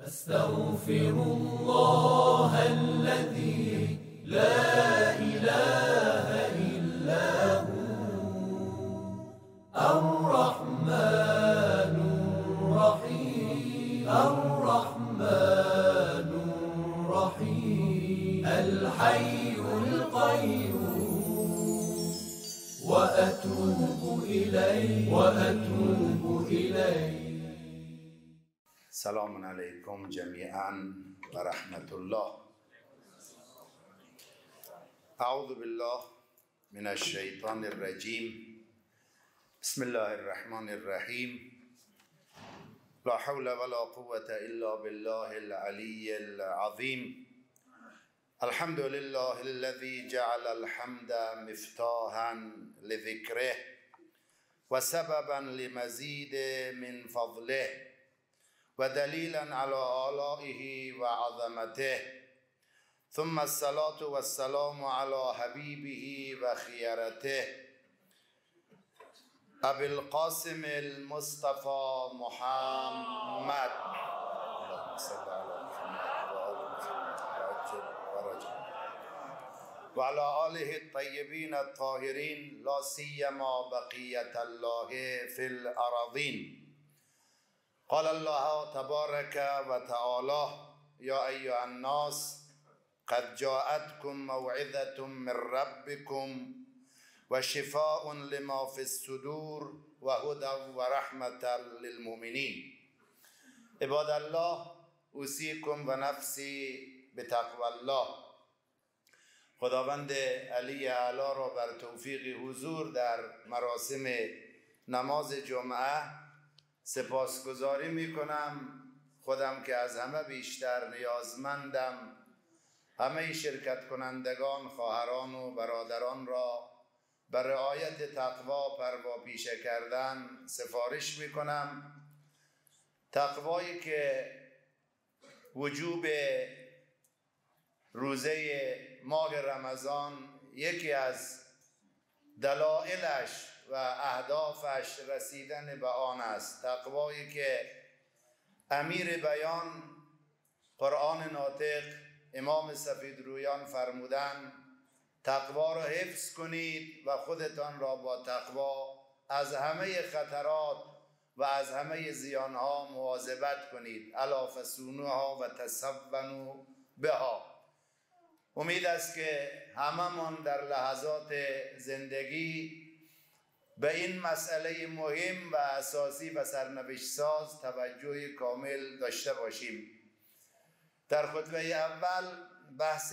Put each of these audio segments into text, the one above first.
أستغفر الله الذي لا إله إلا هو الرحمن الرحيم الرحمن الرحيم الحي القيوم وأتوب إليه سلام علیکم جمیعا و رحمت الله. اعوذ بالله من الشیطان الرجیم. بسم الله الرحمن الرحیم. لا حول ولا قوة الا بالله العلی العظیم. الحمد لله الذي جعل الحمد مفتاحا لذكره وسببا لمزيد من فضله ودليلا على آلائه وعظمته، ثم الصلاة والسلام على حبيبه وخيرته أبي القاسم المصطفى محمد اللهم صل على محمد وآل محمد وعجل ورجل وعلى آله الطيبين الطاهرين لا سيما بقية الله في الأراضين. قال الله تبارك وتعالى يا أيها الناس قد جاءتكم موعظة من ربكم وشفاء لما في الصدور وهدى ورحمة للمؤمنين. عباد الله اوصيكم ونفسي بتقوى الله. خداوند علی اعلی را بر توفیق حضور در مراسم نماز جمعه سپاسگزاری می کنم. خودم که از همه بیشتر نیازمندم همه شرکت کنندگان، خواهران و برادران را بر رعایت تقوا پروا پیشه کردن سفارش می کنم. تقوایی که وجوب روزه ماه رمضان یکی از دلایلش و اهدافش رسیدن به آن است. تقوایی که امیر بیان قرآن ناطق امام سفیدرویان فرمودند تقوا را حفظ کنید و خودتان را با تقوا از همه خطرات و از همه زیانها مواظبت کنید. الا فصونوها و تصونوا بها. امید است که هممون در لحظات زندگی به این مسئله مهم و اساسی و سرنوشت ساز توجه کامل داشته باشیم. در خطبه اول بحث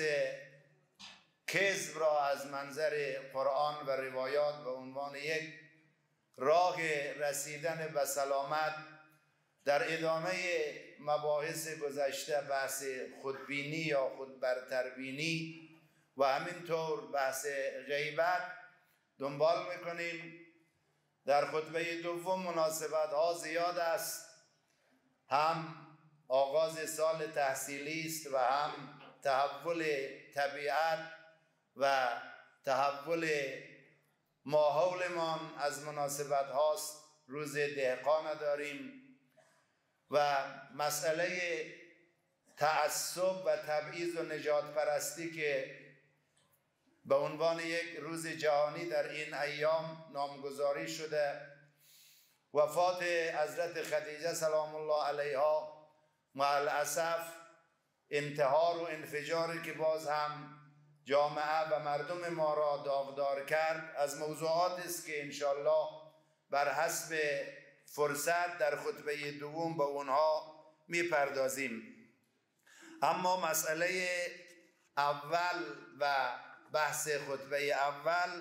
کذب را از منظر قرآن و روایات به عنوان یک راه رسیدن به سلامت، در ادامه مباحث گذشته بحث خودبینی یا خودبرتربینی و همینطور بحث غیبت دنبال میکنیم. در خطبه دوم مناسبت ها زیاد است، هم آغاز سال تحصیلی است و هم تحول طبیعت و تحول ماحولمان از مناسبت هاست. روز دهقان داریم و مسئله تعصب و تبعیض و نجات پرستی که به عنوان یک روز جهانی در این ایام نامگذاری شده. وفات حضرت خدیجه سلام الله علیها مع الاسف انتحار و انفجاری که باز هم جامعه و مردم ما را داغدار کرد از موضوعات است که انشالله بر حسب فرصت در خطبه دوم به اونها میپردازیم. اما مسئله اول و بحث خطبه اول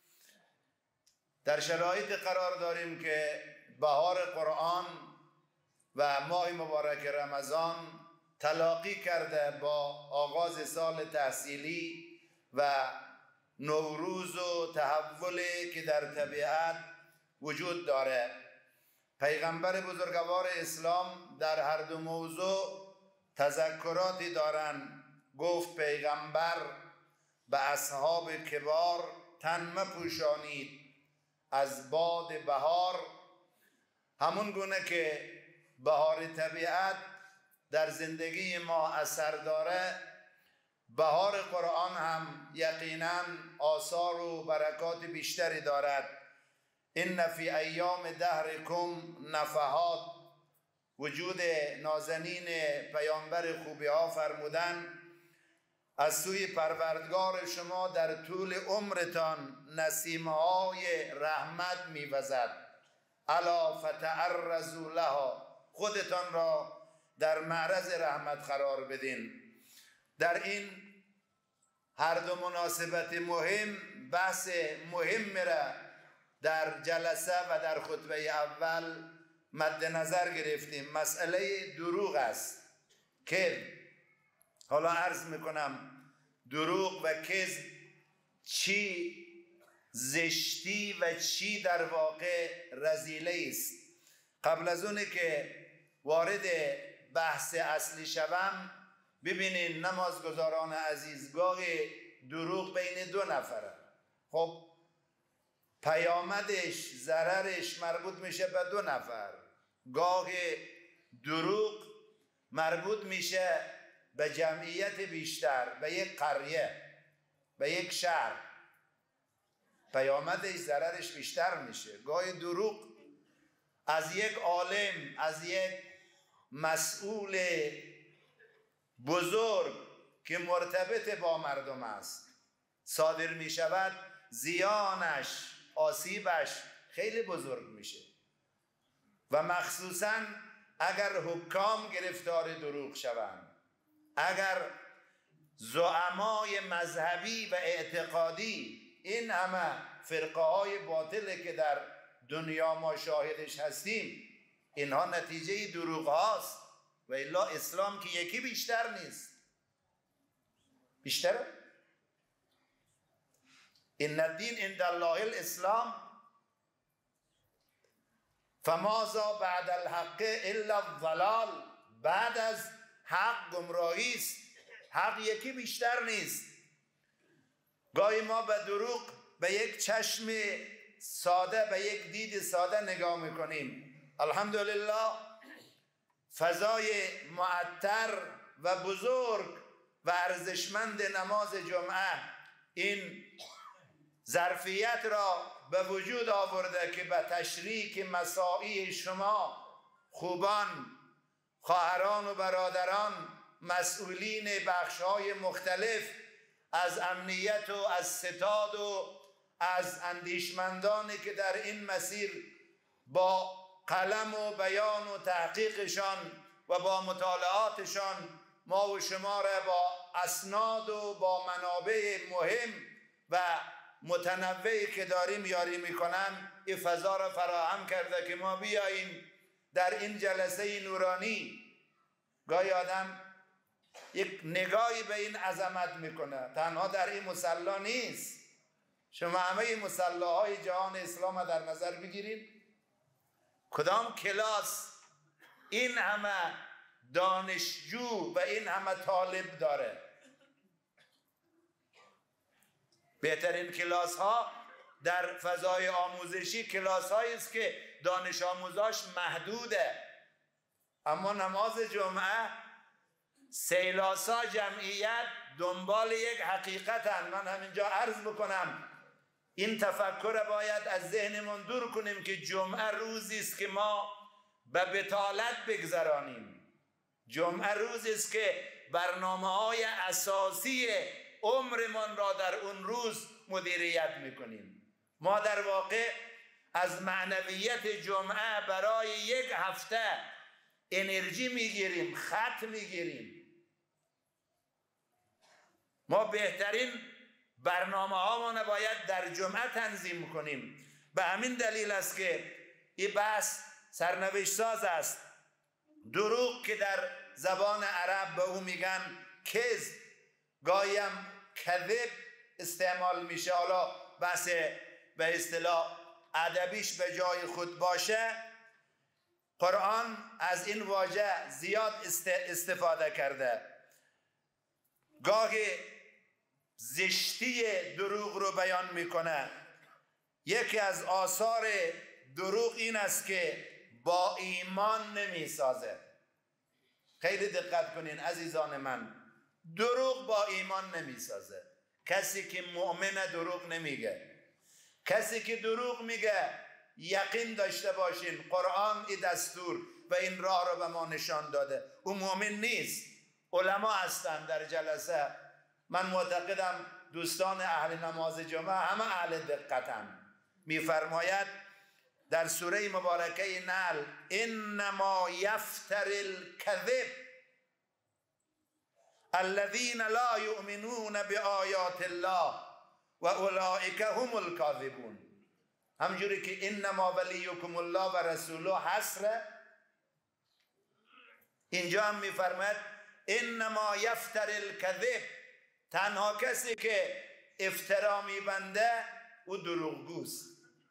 در شرایط قرار داریم که بهار قرآن و ماه مبارک رمضان تلاقی کرده با آغاز سال تحصیلی و نوروز و تحولی که در طبیعت وجود داره. پیغمبر بزرگوار اسلام در هر دو موضوع تذکراتی دارن. گفت پیغمبر به اصحاب کبار تن مپوشانید از باد بهار، همون گونه که بهار طبیعت در زندگی ما اثر داره، بهار قرآن هم یقیناً آثار و برکات بیشتری دارد. ان فی ایام دهرکم نفحات، وجود نازنین پیامبر خوبی ها فرمودن از سوی پروردگار شما در طول عمرتان نسیمهای رحمت میوزد. الا فتعرضوا لها، خودتان را در معرض رحمت قرار بدین. در این هر دو مناسبت مهم بحث مهم را در جلسه و در خطبه اول مد نظر گرفتیم. مسئله دروغ است که حالا عرض میکنم دروغ و کذب چی زشتی و چی در واقع رذیله است. قبل از اونه که وارد بحث اصلی شوم، ببینین نمازگزاران عزیز، گاهی دروغ بین دو نفره، خب پیامدش ضررش مربوط میشه به دو نفر. گاهی دروغ مربوط میشه به جمعیت بیشتر، به یک قریه، به یک شهر، پیامدش ضررش بیشتر میشه. گاهی دروغ از یک عالم، از یک مسئول بزرگ که مرتبط با مردم است صادر می شود، زیانش، آسیبش خیلی بزرگ میشه. و مخصوصا اگر حکام گرفتار دروغ شوند، اگر زعمای مذهبی و اعتقادی، این همه فرقه های باطله که در دنیا ما شاهدش هستیم، اینها نتیجه دروغ هاست. و الا اسلام که یکی بیشتر نیست. بیشتره؟ ان الدین عند الله الاسلام فماذا بعد الحق الا الضلال، بعد از حق گمراهی است. حق یکی بیشتر نیست. گاهی ما به دروغ به یک چشم ساده، به یک دید ساده نگاه میکنیم. الحمدلله فضای معطر و بزرگ و ارزشمند نماز جمعه این ظرفیت را به وجود آورده که به تشریک مساعی شما خوبان، خواهران و برادران، مسئولین بخش‌های مختلف از امنیت و از ستاد و از اندیشمندانی که در این مسیر با قلم و بیان و تحقیقشان و با مطالعاتشان ما و شما را با اسناد و با منابع مهم و متنوعی که داریم یاری میکنن این فضا را فراهم کرده که ما بیاییم در این جلسه نورانی. گاهی آدم یک نگاهی به این عظمت میکنه، تنها در این مصلا نیست. شما همه مصلاهای جهان اسلام در نظر بگیرید، کدام کلاس این همه دانشجو و این همه طالب داره؟ بهترین کلاس ها در فضای آموزشی کلاس هایی است که دانش آموزاش محدوده. اما نماز جمعه سیلاسا جمعیت دنبال یک حقیقتن. من همینجا عرض بکنم این تفکر باید از ذهنمون دور کنیم که جمعه روزی است که ما به بطالت بگذرانیم. جمعه روزی است که برنامه‌های اساسی عمرمان را در اون روز مدیریت میکنیم. ما در واقع از معنویت جمعه برای یک هفته انرژی میگیریم، خط میگیریم. ما بهترین برنامه هامون باید در جمعه تنظیم کنیم. به همین دلیل است که این بحث سرنوشت ساز است. دروغ که در زبان عرب به او میگن کذب، گاهی هم کذب استعمال میشه. حالا بحث به اصطلاح ادبیش به جای خود باشه، قرآن از این واژه زیاد استفاده کرده. گاهی زشتی دروغ رو بیان میکنه. یکی از آثار دروغ این است که با ایمان نمیسازه. خیلی دقت کنین عزیزان من، دروغ با ایمان نمیسازه. کسی که مؤمنه دروغ نمیگه. کسی که دروغ میگه یقین داشته باشین قرآن این دستور و این راه رو به ما نشان داده، او مؤمن نیست. علما هستن در جلسه، من معتقدم دوستان اهل نماز جمعه همه اهل دقتن. میفرماید در سوره مبارکه نحل: انما یفتر الکذب الذین لا یؤمنون بآیات الله و اولئک هم الکاذبون. همجوری که انما ولیکم الله و رسوله حسره، اینجا هم میفرماید انما یفتر الکذب، تنها کسی که افترا میبنده او دروغگوست.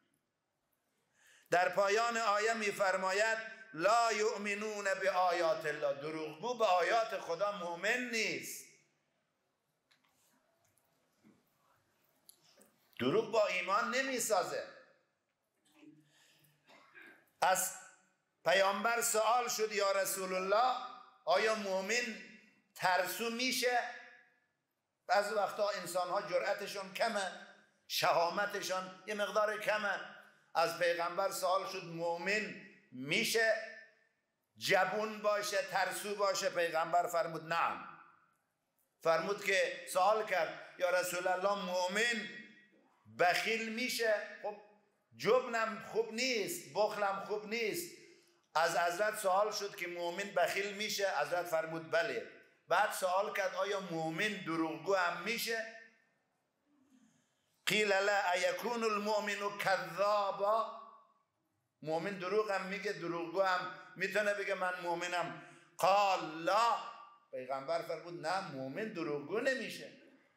در پایان آیه میفرماید لا یؤمنون بآیات الله، دروغگو به آیات خدا مؤمن نیست. دروغ با ایمان نمیسازه. از پیامبر سوال شد یا رسول الله آیا مؤمن ترسو میشه؟ بعضی وقتا انسان ها جرأتشون کمه، شهامتشون یه مقدار کمه. از پیغمبر سوال شد مؤمن میشه جبون باشه، ترسو باشه؟ پیغمبر فرمود نعم. فرمود که سوال کرد یا رسول الله مؤمن بخیل میشه؟ خب جبنم خوب نیست، بخلم خوب نیست. از حضرت سوال شد که مؤمن بخیل میشه؟ حضرت فرمود بله. بعد سوال کرد آیا مؤمن دروغگو هم میشه؟ قیل لا ایکون المؤمن کذابا، مؤمن دروغ هم میگه، دروغگو هم میتونه بگه من مؤمنم؟ قال لا، پیغمبر فرمود نه، مؤمن دروغگو نمیشه.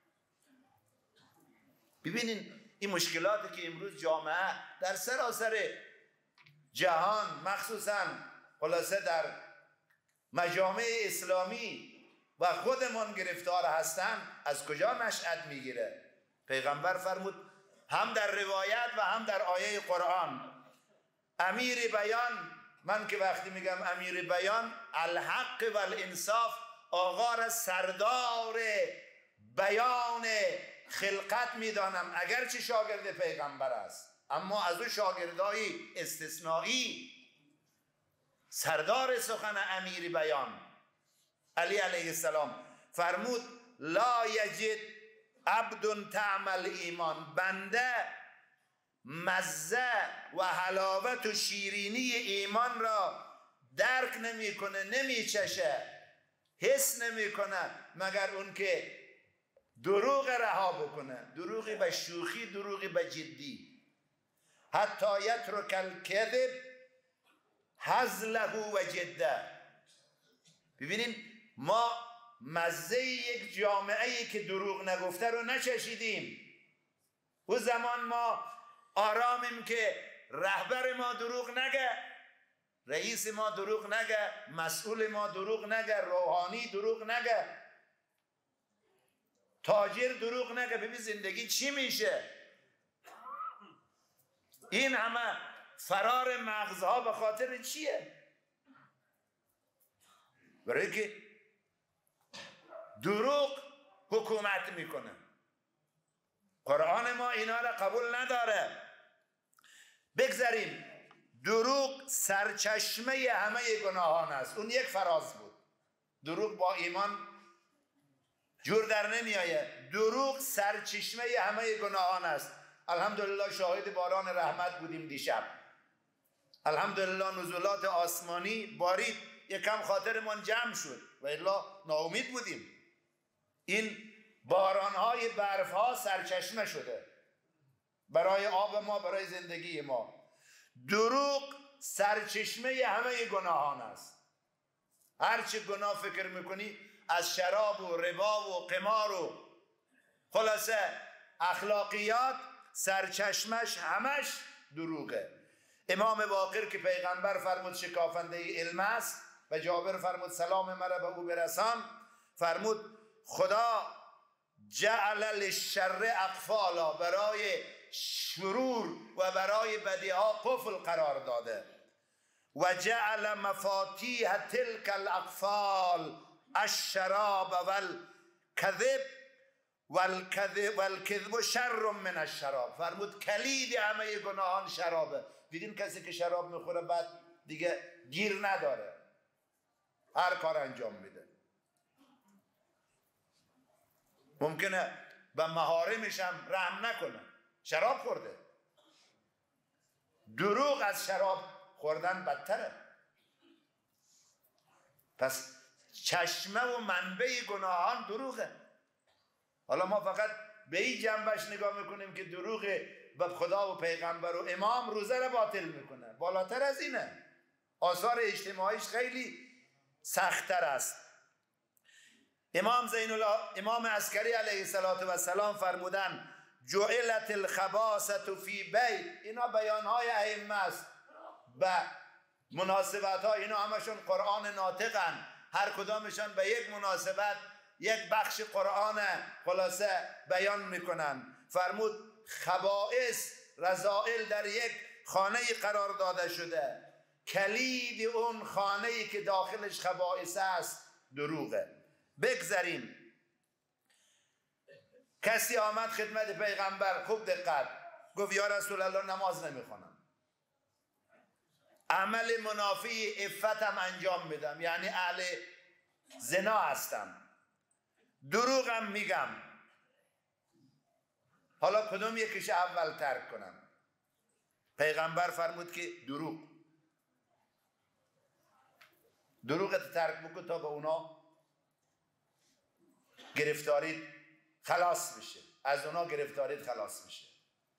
ببینین این مشکلاتی که امروز جامعه در سراسر جهان مخصوصا خلاصه در مجامع اسلامی و خودمان گرفتار هستن از کجا نشأت میگیره؟ پیغمبر فرمود هم در روایت و هم در آیه قرآن امیر بیان، من که وقتی میگم امیر بیان الحق و الانصاف، آقا را سردار بیان خلقت میدانم، اگرچه شاگرد پیغمبر است اما از او شاگردای استثنایی. سردار سخن امیر بیان علی علیه السلام فرمود لا یجد عبد طعم الایمان، بنده مزه و حلاوت و شیرینی ایمان را درک نمیکنه، نمیچشه، حس نمیکنه مگر اون که دروغ رها بکنه، دروغی به شوخی، دروغی به جدی. حتی یترک الکذب هزله و جده. ببینین ما مزه یک جامعه‌ای که دروغ نگفته رو نچشیدیم. او زمان ما آرامیم که رهبر ما دروغ نگه، رئیس ما دروغ نگه، مسئول ما دروغ نگه، روحانی دروغ نگه، تاجر دروغ نگه. ببین زندگی چی میشه؟ این همه فرار مغزها به خاطر چیه؟ برای که دروغ حکومت میکنه. قرآن ما اینا را قبول نداره. بگذاریم دروغ سرچشمه همه گناهان است. اون یک فراز بود. دروغ با ایمان جور در نمیآید. دروغ سرچشمه همه گناهان است. الحمدلله شاهد باران رحمت بودیم دیشب. الحمدلله نزولات آسمانی بارید، یکم خاطرمان جمع شد و الا ناامید بودیم. این بارانهای برفها سرچشمه شده برای آب ما، برای زندگی ما. دروغ سرچشمه همه گناهان است. هرچی گناه فکر میکنی، از شراب و ربا و قمار و خلاصه اخلاقیات، سرچشمش همش دروغه. امام باقر که پیغمبر فرمود شکافنده علم است و جابر فرمود سلام مرا به او برسان، فرمود خدا جعل للشر اقفالا، برای شرور و برای بدیها قفل قرار داده. و جعل مفاتیح تلک الاقفال الشراب والکذب شر من الشراب. فرمود کلید همه گناهان شرابه. دیدین کسی که شراب میخوره بعد دیگه گیر نداره، هر کار انجام میده. ممکنه به محارمش هم رحم نکنه، شراب خورده. دروغ از شراب خوردن بدتره. پس چشمه و منبع گناهان دروغه. حالا ما فقط به این جنبش نگاه میکنیم که دروغ به خدا و پیغمبر و امام روزه را باطل میکنه. بالاتر از اینه، آثار اجتماعیش خیلی سخت‌تر است. امام عسکری علیه السلام فرمودن جعلت الخباثة فی بیت. اینا بیانهای ائمه است به مناسبت ها، اینا همشون قرآن ناطقن، هر کدامشان به یک مناسبت یک بخش قرآن خلاصه بیان میکنن. فرمود خبائث، رذائل در یک خانه قرار داده شده، کلید اون خانه‌ای که داخلش خبائث است دروغه. بگذاریم. کسی آمد خدمت پیغمبر، خوب دقت، گفت یا رسول الله نماز نمیخونم، عمل منافی عفتم انجام میدم، یعنی اهل زنا هستم، دروغم میگم، حالا کدوم یکیش اول ترک کنم؟ پیغمبر فرمود که دروغت ترک بکن تا به اونا گرفتاریت خلاص بشه، از اونا گرفتاریت خلاص بشه.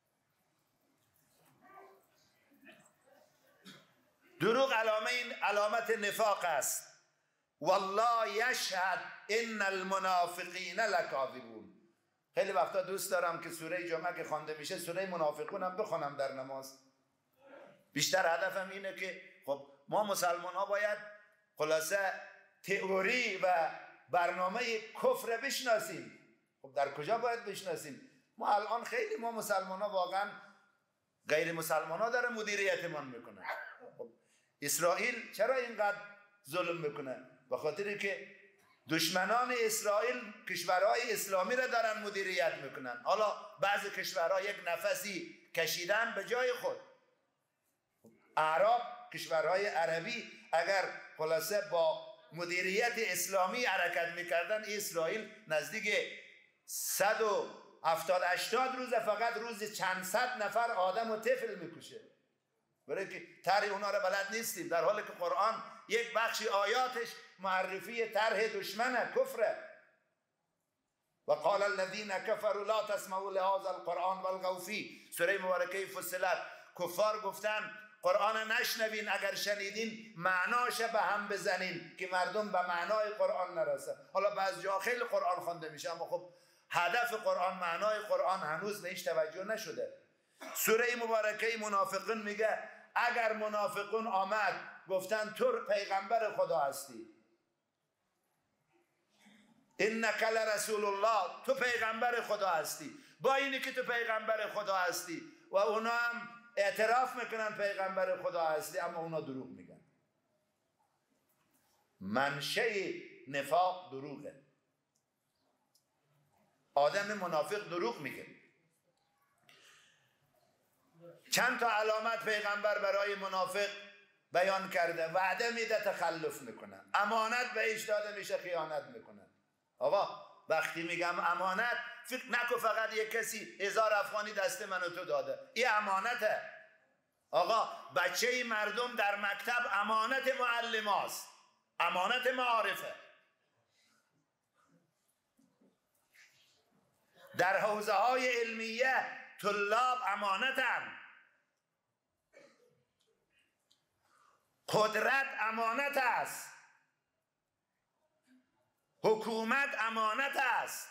دروغ علامت نفاق است. والله یشهد ان المنافقین لکاذبون. خیلی وقتا دوست دارم که سوره جمعه که خوانده میشه سوره منافقون هم بخونم در نماز. بیشتر هدفم اینه که خب ما مسلمان ها باید خلاصه تئوری و برنامه کفر بشناسیم. خب در کجا باید بشناسیم؟ ما الان خیلی ما مسلمان ها واقعا غیر مسلمان ها داره مدیریتمان میکنه. خب اسرائیل چرا اینقدر ظلم میکنه؟ به خاطری که دشمنان اسرائیل کشورهای اسلامی را دارن مدیریت میکنن. حالا بعضی کشورها یک نفسی کشیدن به جای خود. اعراب، کشورهای عربی اگر خلاصه با مدیریت اسلامی حرکت میکردن، اسرائیل نزدیک 170-80 روز فقط روز چند صد نفر آدم و طفل میکشه، برای که طرح اونا رو بلد نیستیم، در حالی که قرآن یک بخشی آیاتش معرفی طرح دشمنه، کفره. و قال الذين كفروا لا تسمعوا لهذا القرآن والغوا فيه. سوره مبارکه فصلت. کفار گفتن قرآن نشنوین، اگر شنیدین معناش به هم بزنین که مردم به معنای قرآن نرسه. حالا بعض جا خیلی قرآن خوانده میشه اما خب هدف قرآن، معنای قرآن هنوز بهش توجه نشده. سوره مبارکه منافقون میگه اگر منافقون آمد گفتن تو پیغمبر خدا هستی، انک لرسول الله، تو پیغمبر خدا هستی، با اینی که تو پیغمبر خدا هستی و اونا هم اعتراف میکنن پیغمبر خدا هستی، اما اونا دروغ میگن. منشأ نفاق دروغه. آدم منافق دروغ میگه. چند تا علامت پیغمبر برای منافق بیان کرده. وعده میده تخلف میکنن، امانت بهش داده میشه خیانت میکنن. آقا وقتی میگم امانت فکر نکن فقط یک کسی 1000 افغانی دست من و تو داده، این امانته. آقا بچه مردم در مکتب امانت معلم هاست، امانت معارفه. در حوزه های علمیه طلاب امانتن، قدرت امانت است، حکومت امانت است.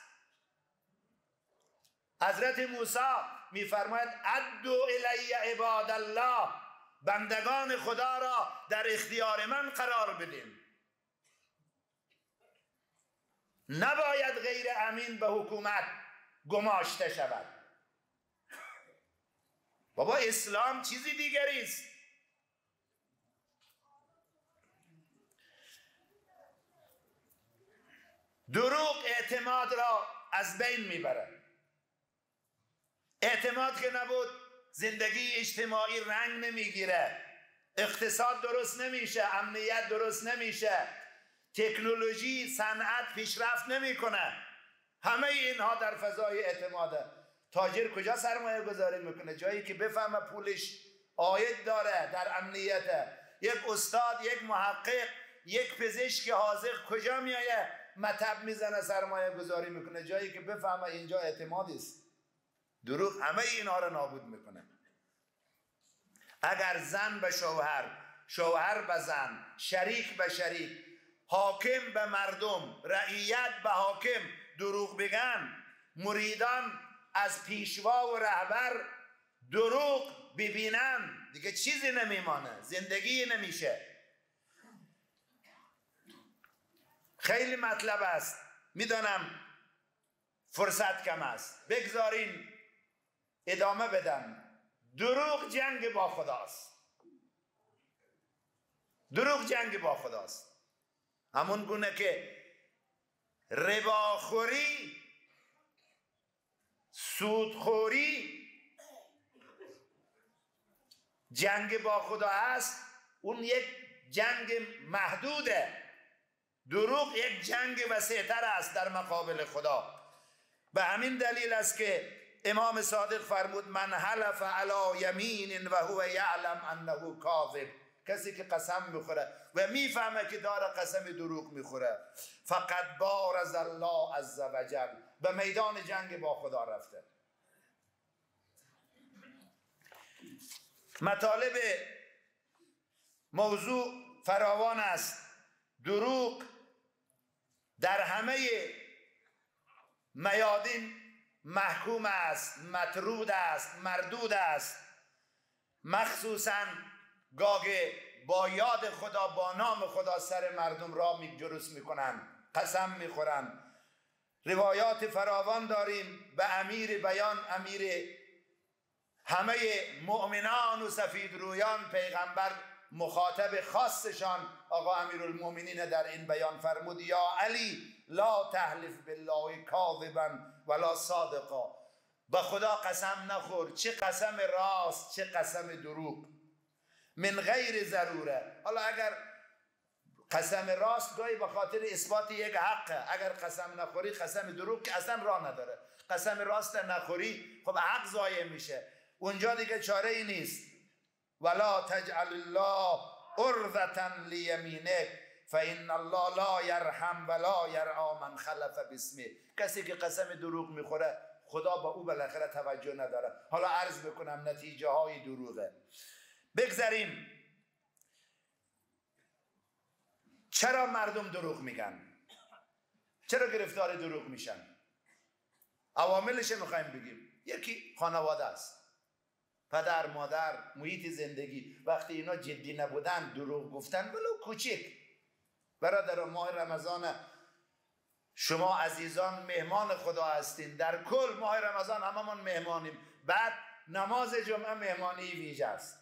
حضرت موسی میفرماید ادعو الی عباد الله، بندگان خدا را در اختیار من قرار بدیم. نباید غیر امین به حکومت گماشته شود. بابا اسلام چیزی دیگری است. دروغ اعتماد را از بین میبره. اعتماد که نبود زندگی اجتماعی رنگ نمیگیره، اقتصاد درست نمیشه، امنیت درست نمیشه، تکنولوژی، صنعت پیشرفت نمیکنه. همه اینها در فضای اعتماده. تاجر کجا سرمایه گذاری میکنه؟ جایی که بفهمه پولش عاید داره، در امنیته. یک استاد، یک محقق، یک پزشک حاذق کجا میایه مطب میزنه سرمایه گذاری میکنه؟ جایی که بفهمه اینجا اعتمادی است. دروغ همه اینها رو نابود میکنه. اگر زن به شوهر، شوهر به زن، شریک به شریک، حاکم به مردم، رعیت به حاکم دروغ بگن، مریدان از پیشوا و رهبر دروغ ببینن، دیگه چیزی نمیمانه، زندگی نمیشه. خیلی مطلب است، میدانم فرصت کم است، بگذارین ادامه بدم. دروغ جنگ با خداست. دروغ جنگ با خداست. همون گونه که رباخوری، سودخوری جنگ با خدا هست، اون یک جنگ محدوده. دروغ یک جنگ وسیع‌تر است در مقابل خدا. به همین دلیل است که امام صادق فرمود من حلف علی یمین و هو یعلم انه کاذب. کسی که قسم میخوره و میفهمه که داره قسم دروغ میخوره، فقط بارز الله عز وجل، به میدان جنگ با خدا رفته. مطالب موضوع فراوان است. دروغ در همه میادین محکوم است، مطرود است، مردود است. مخصوصا گاهی با یاد خدا، با نام خدا سر مردم را درست میکنن، قسم میخورن. روایات فراوان داریم به امیر بیان، امیر همه مؤمنان و سفید رویان، پیغمبر مخاطب خاصشان آقا امیرالمؤمنین در این بیان فرمود یا علی لا تحلف بالله کاذبا ولا صادقا. به خدا قسم نخور، چه قسم راست چه قسم دروغ، من غیر ضروره. حالا اگر قسم راست گاهی به خاطر اثبات یک حقه، اگر قسم نخوری قسم دروغ که اصلا راه نداره، قسم راست نخوری خب حق ضایع میشه، اونجا دیگه چاره ای نیست. ولا تجعل الله عرضة لیمینک فإن الله لا یرحم ولا یرعی من خلف باسمه. کسی که قسم دروغ میخوره خدا با او بالاخره توجه نداره. حالا عرض بکنم نتیجه های دروغه. بگذاریم چرا مردم دروغ میگن، چرا گرفتار دروغ میشن. عواملش میخوایم بگیم. یکی خانواده است، پدر مادر، محیط زندگی. وقتی اینا جدی نبودن دروغ گفتن ولو کوچک. برادر ماه رمضان شما عزیزان مهمان خدا هستین، در کل ماه رمضان هممون مهمانیم، بعد نماز جمعه مهمانی ویژه است.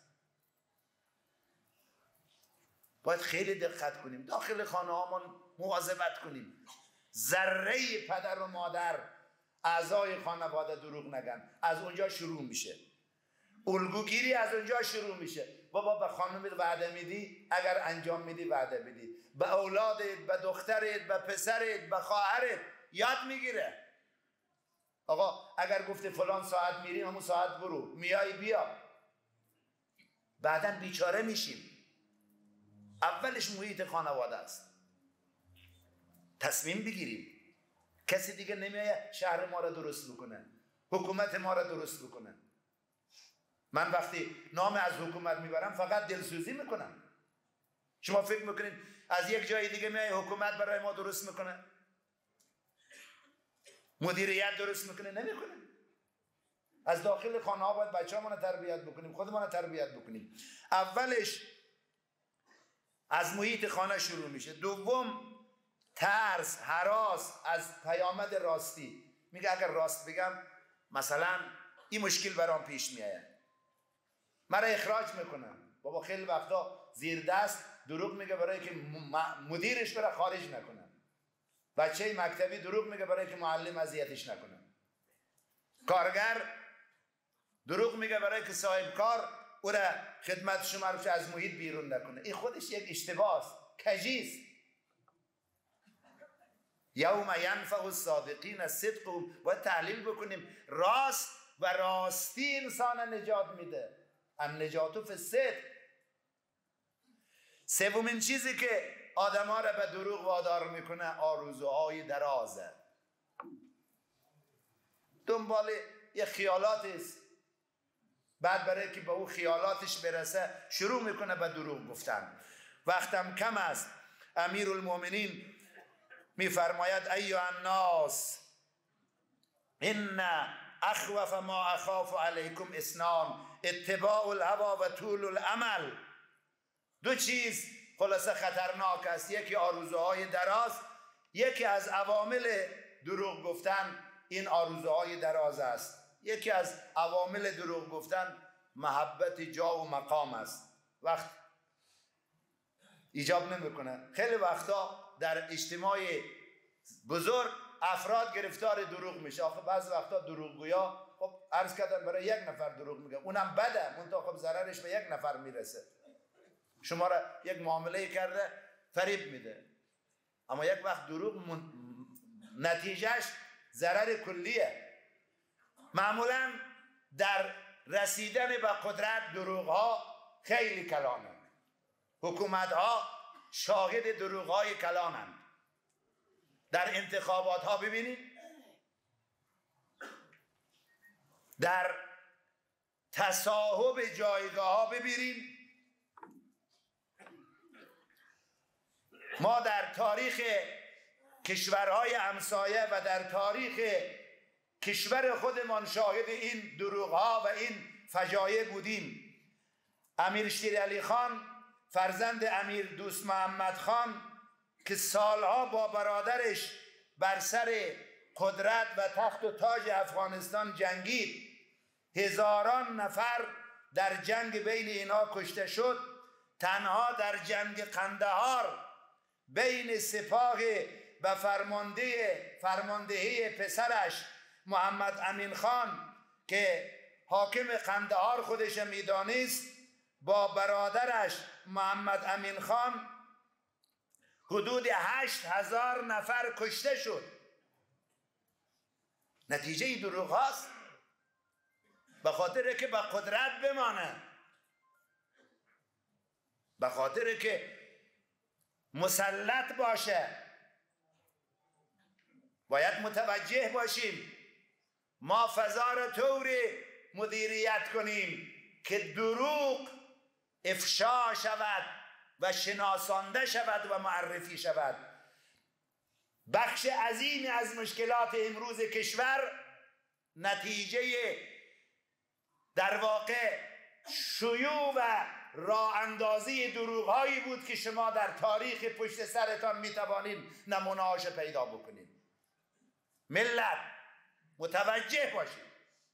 باید خیلی دقت کنیم، داخل خانه هامون مواظبت کنیم. ذره پدر و مادر، اعضای خانواده دروغ نگن. از اونجا شروع میشه، الگوگیری از اونجا شروع میشه. بابا به خانمت وعده میدی، اگر انجام میدی وعده بدی. به اولادت، به دخترت، به پسرت، به خواهرت یاد میگیره. آقا اگر گفته فلان ساعت میریم همون ساعت برو، میای بیا. بعداً بیچاره میشیم. اولش محیط خانواده است. تصمیم بگیریم. کسی دیگه نمیایه شهر ما را درست بکنه، حکومت ما را درست بکنه. من وقتی نام از حکومت میبرم فقط دلسوزی میکنم. شما فکر میکنید از یک جای دیگه میای حکومت برای ما درست میکنه، مدیریت درست میکنه؟ نمیکنه. از داخل خانه ها باید بچه ها تربیت بکنیم، خودمون تربیت بکنیم. اولش از محیط خانه شروع میشه. دوم ترس، هراس از پیامد راستی. میگه اگر راست بگم مثلا این مشکل برام پیش میاد، مرا اخراج میکنم. بابا خیلی وقتا زیر دست دروغ میگه برای که مدیرش برای خارج نکنه. بچه مکتبی دروغ میگه برای که معلم اذیتش نکنه. کارگر دروغ میگه برای که صاحب کار او را خدمت شما رو از محیط بیرون نکنه. این خودش یک اشتباه است، کجی است. یوم ینفع الصادقین صدقهم. باید تحلیل بکنیم. راست و راستی انسان نجات میده. النجات فی الصدق. سومین چیزی که آدم ها را به دروغ وادار میکنه آرزوهای درازه. دنبال یه خیالات است، بعد برای که به او خیالاتش برسه شروع میکنه به دروغ گفتن. وقتم کم است. امیرالمؤمنین میفرماید ایها الناس ان اخوف ما اخاف علیکم اثنان اتباع الهوی و طول الامل. دو چیز خلاصه خطرناک است. یکی آرزوهای دراز، یکی از عوامل دروغ گفتن این آرزوهای دراز است. یکی از عوامل دروغ گفتن محبت جا و مقام است. وقت ایجاب نمیکنه. خیلی وقتا در اجتماع بزرگ افراد گرفتار دروغ میشه. آخه بعض وقتا دروغگویا خب عرض کردم برای یک نفر دروغ میگه، اونم بده، منتها خب ضررش به یک نفر میرسه. شما را یک معامله کرده فریب میده، اما یک وقت دروغ نتیجهش ضرر کلیه. معمولا در رسیدن به قدرت دروغ ها خیلی کلانند. حکومت ها شاهد دروغ های کلانند. در انتخابات ها ببینید، در تصاحب جایگاه ها ببینید. ما در تاریخ کشورهای همسایه و در تاریخ کشور خودمان شاهد این دروغ ها و این فجایع بودیم. امیر شیر علی خان فرزند امیر دوست محمد خان که سالها با برادرش بر سر قدرت و تخت و تاج افغانستان جنگید، هزاران نفر در جنگ بین اینا کشته شد. تنها در جنگ قندهار بین سپاه و فرماندهی پسرش محمد امین خان که حاکم قندهار خودش میدانست با برادرش محمد امین خان حدود 8000 نفر کشته شد. نتیجه دروغ هاست. به خاطر که به قدرت بمانه، به خاطر که مسلط باشه. باید متوجه باشیم ما فضا را طوری مدیریت کنیم که دروغ افشا شود و شناسانده شود و معرفی شود. بخش عظیمی از مشکلات امروز کشور نتیجه در واقع شیوع و راه اندازی دروغ هایی بود که شما در تاریخ پشت سرتان میتوانید نمونه‌هاش پیدا بکنید. ملت متوجه باشید،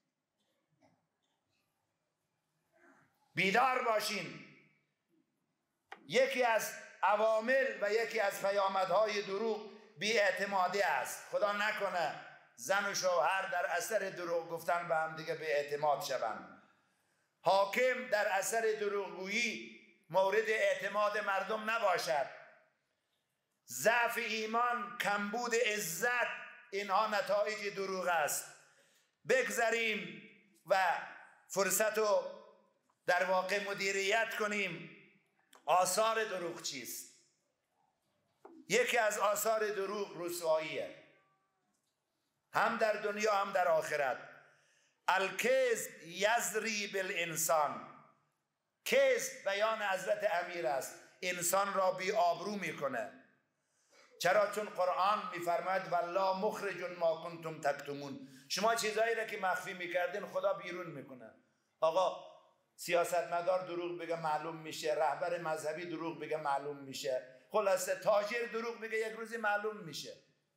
بیدار باشین. یکی از عوامل و یکی از پیامدهای دروغ بی‌اعتمادی است. خدا نکنه زن و شوهر در اثر دروغ گفتن به هم دیگه بی‌اعتماد شوند. حاکم در اثر دروغگویی مورد اعتماد مردم نباشد. ضعف ایمان، کمبود عزت، اینها نتایج دروغ است. بگذاریم و فرصت رو در واقع مدیریت کنیم. آثار دروغ چیست؟ یکی از آثار دروغ رسواییه، هم در دنیا هم در آخرت. الکذب یزری بالانسان. کذب بیان حضرت امیر است، انسان را بی آبرو میکنه. چرا؟ چون قرآن میفرماید والله مخرج ما کنتم تکتمون. شما چیزایی را که مخفی میکردین خدا بیرون میکنه. آقا سیاستمدار دروغ بگه معلوم میشه، رهبر مذهبی دروغ بگه معلوم میشه، خلاصه تاجر دروغ بگه یک روزی معلوم میشه.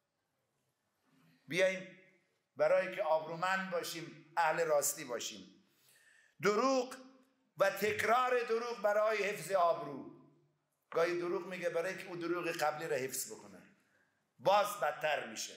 بیاییم برای که آبرومند باشیم، اهل راستی باشیم. دروغ و تکرار دروغ برای حفظ آبرو. گاهی دروغ میگه برای که او دروغ قبلی را حفظ بکنه. باز بدتر میشه.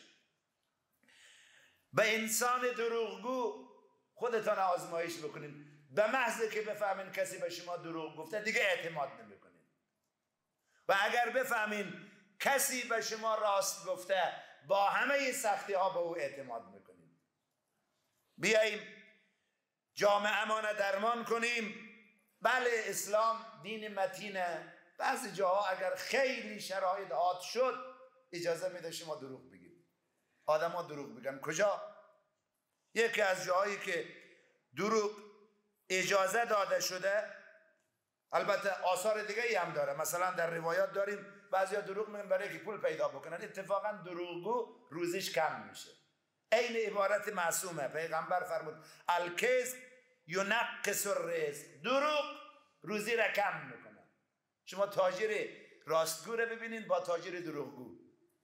به انسان دروغگو خودتان آزمایش بکنید. به محض که بفهمین کسی به شما دروغ گفته دیگه اعتماد نمیکنید. و اگر بفهمین کسی به شما راست گفته با همه سختی ها به او اعتماد میکنید. بیاییم جامعه درمان کنیم. بله اسلام دین متینه، بعضی جاها اگر خیلی شرایط حاد شد اجازه میده شما دروغ بگید. آدم ها دروغ بگن. کجا؟ یکی از جاهایی که دروغ اجازه داده شده، البته آثار دیگه ای هم داره، مثلا در روایات داریم بعضیا دروغ میگن برای که پول پیدا بکنن. اتفاقا دروغگو روزیش کم میشه. عین عبارت معصومه. پیغمبر فرمود الکذب ینقص الرزق، دروغ روزی را کم میکنه. شما تاجر راستگو رو ببینید با تاجر دروغگو،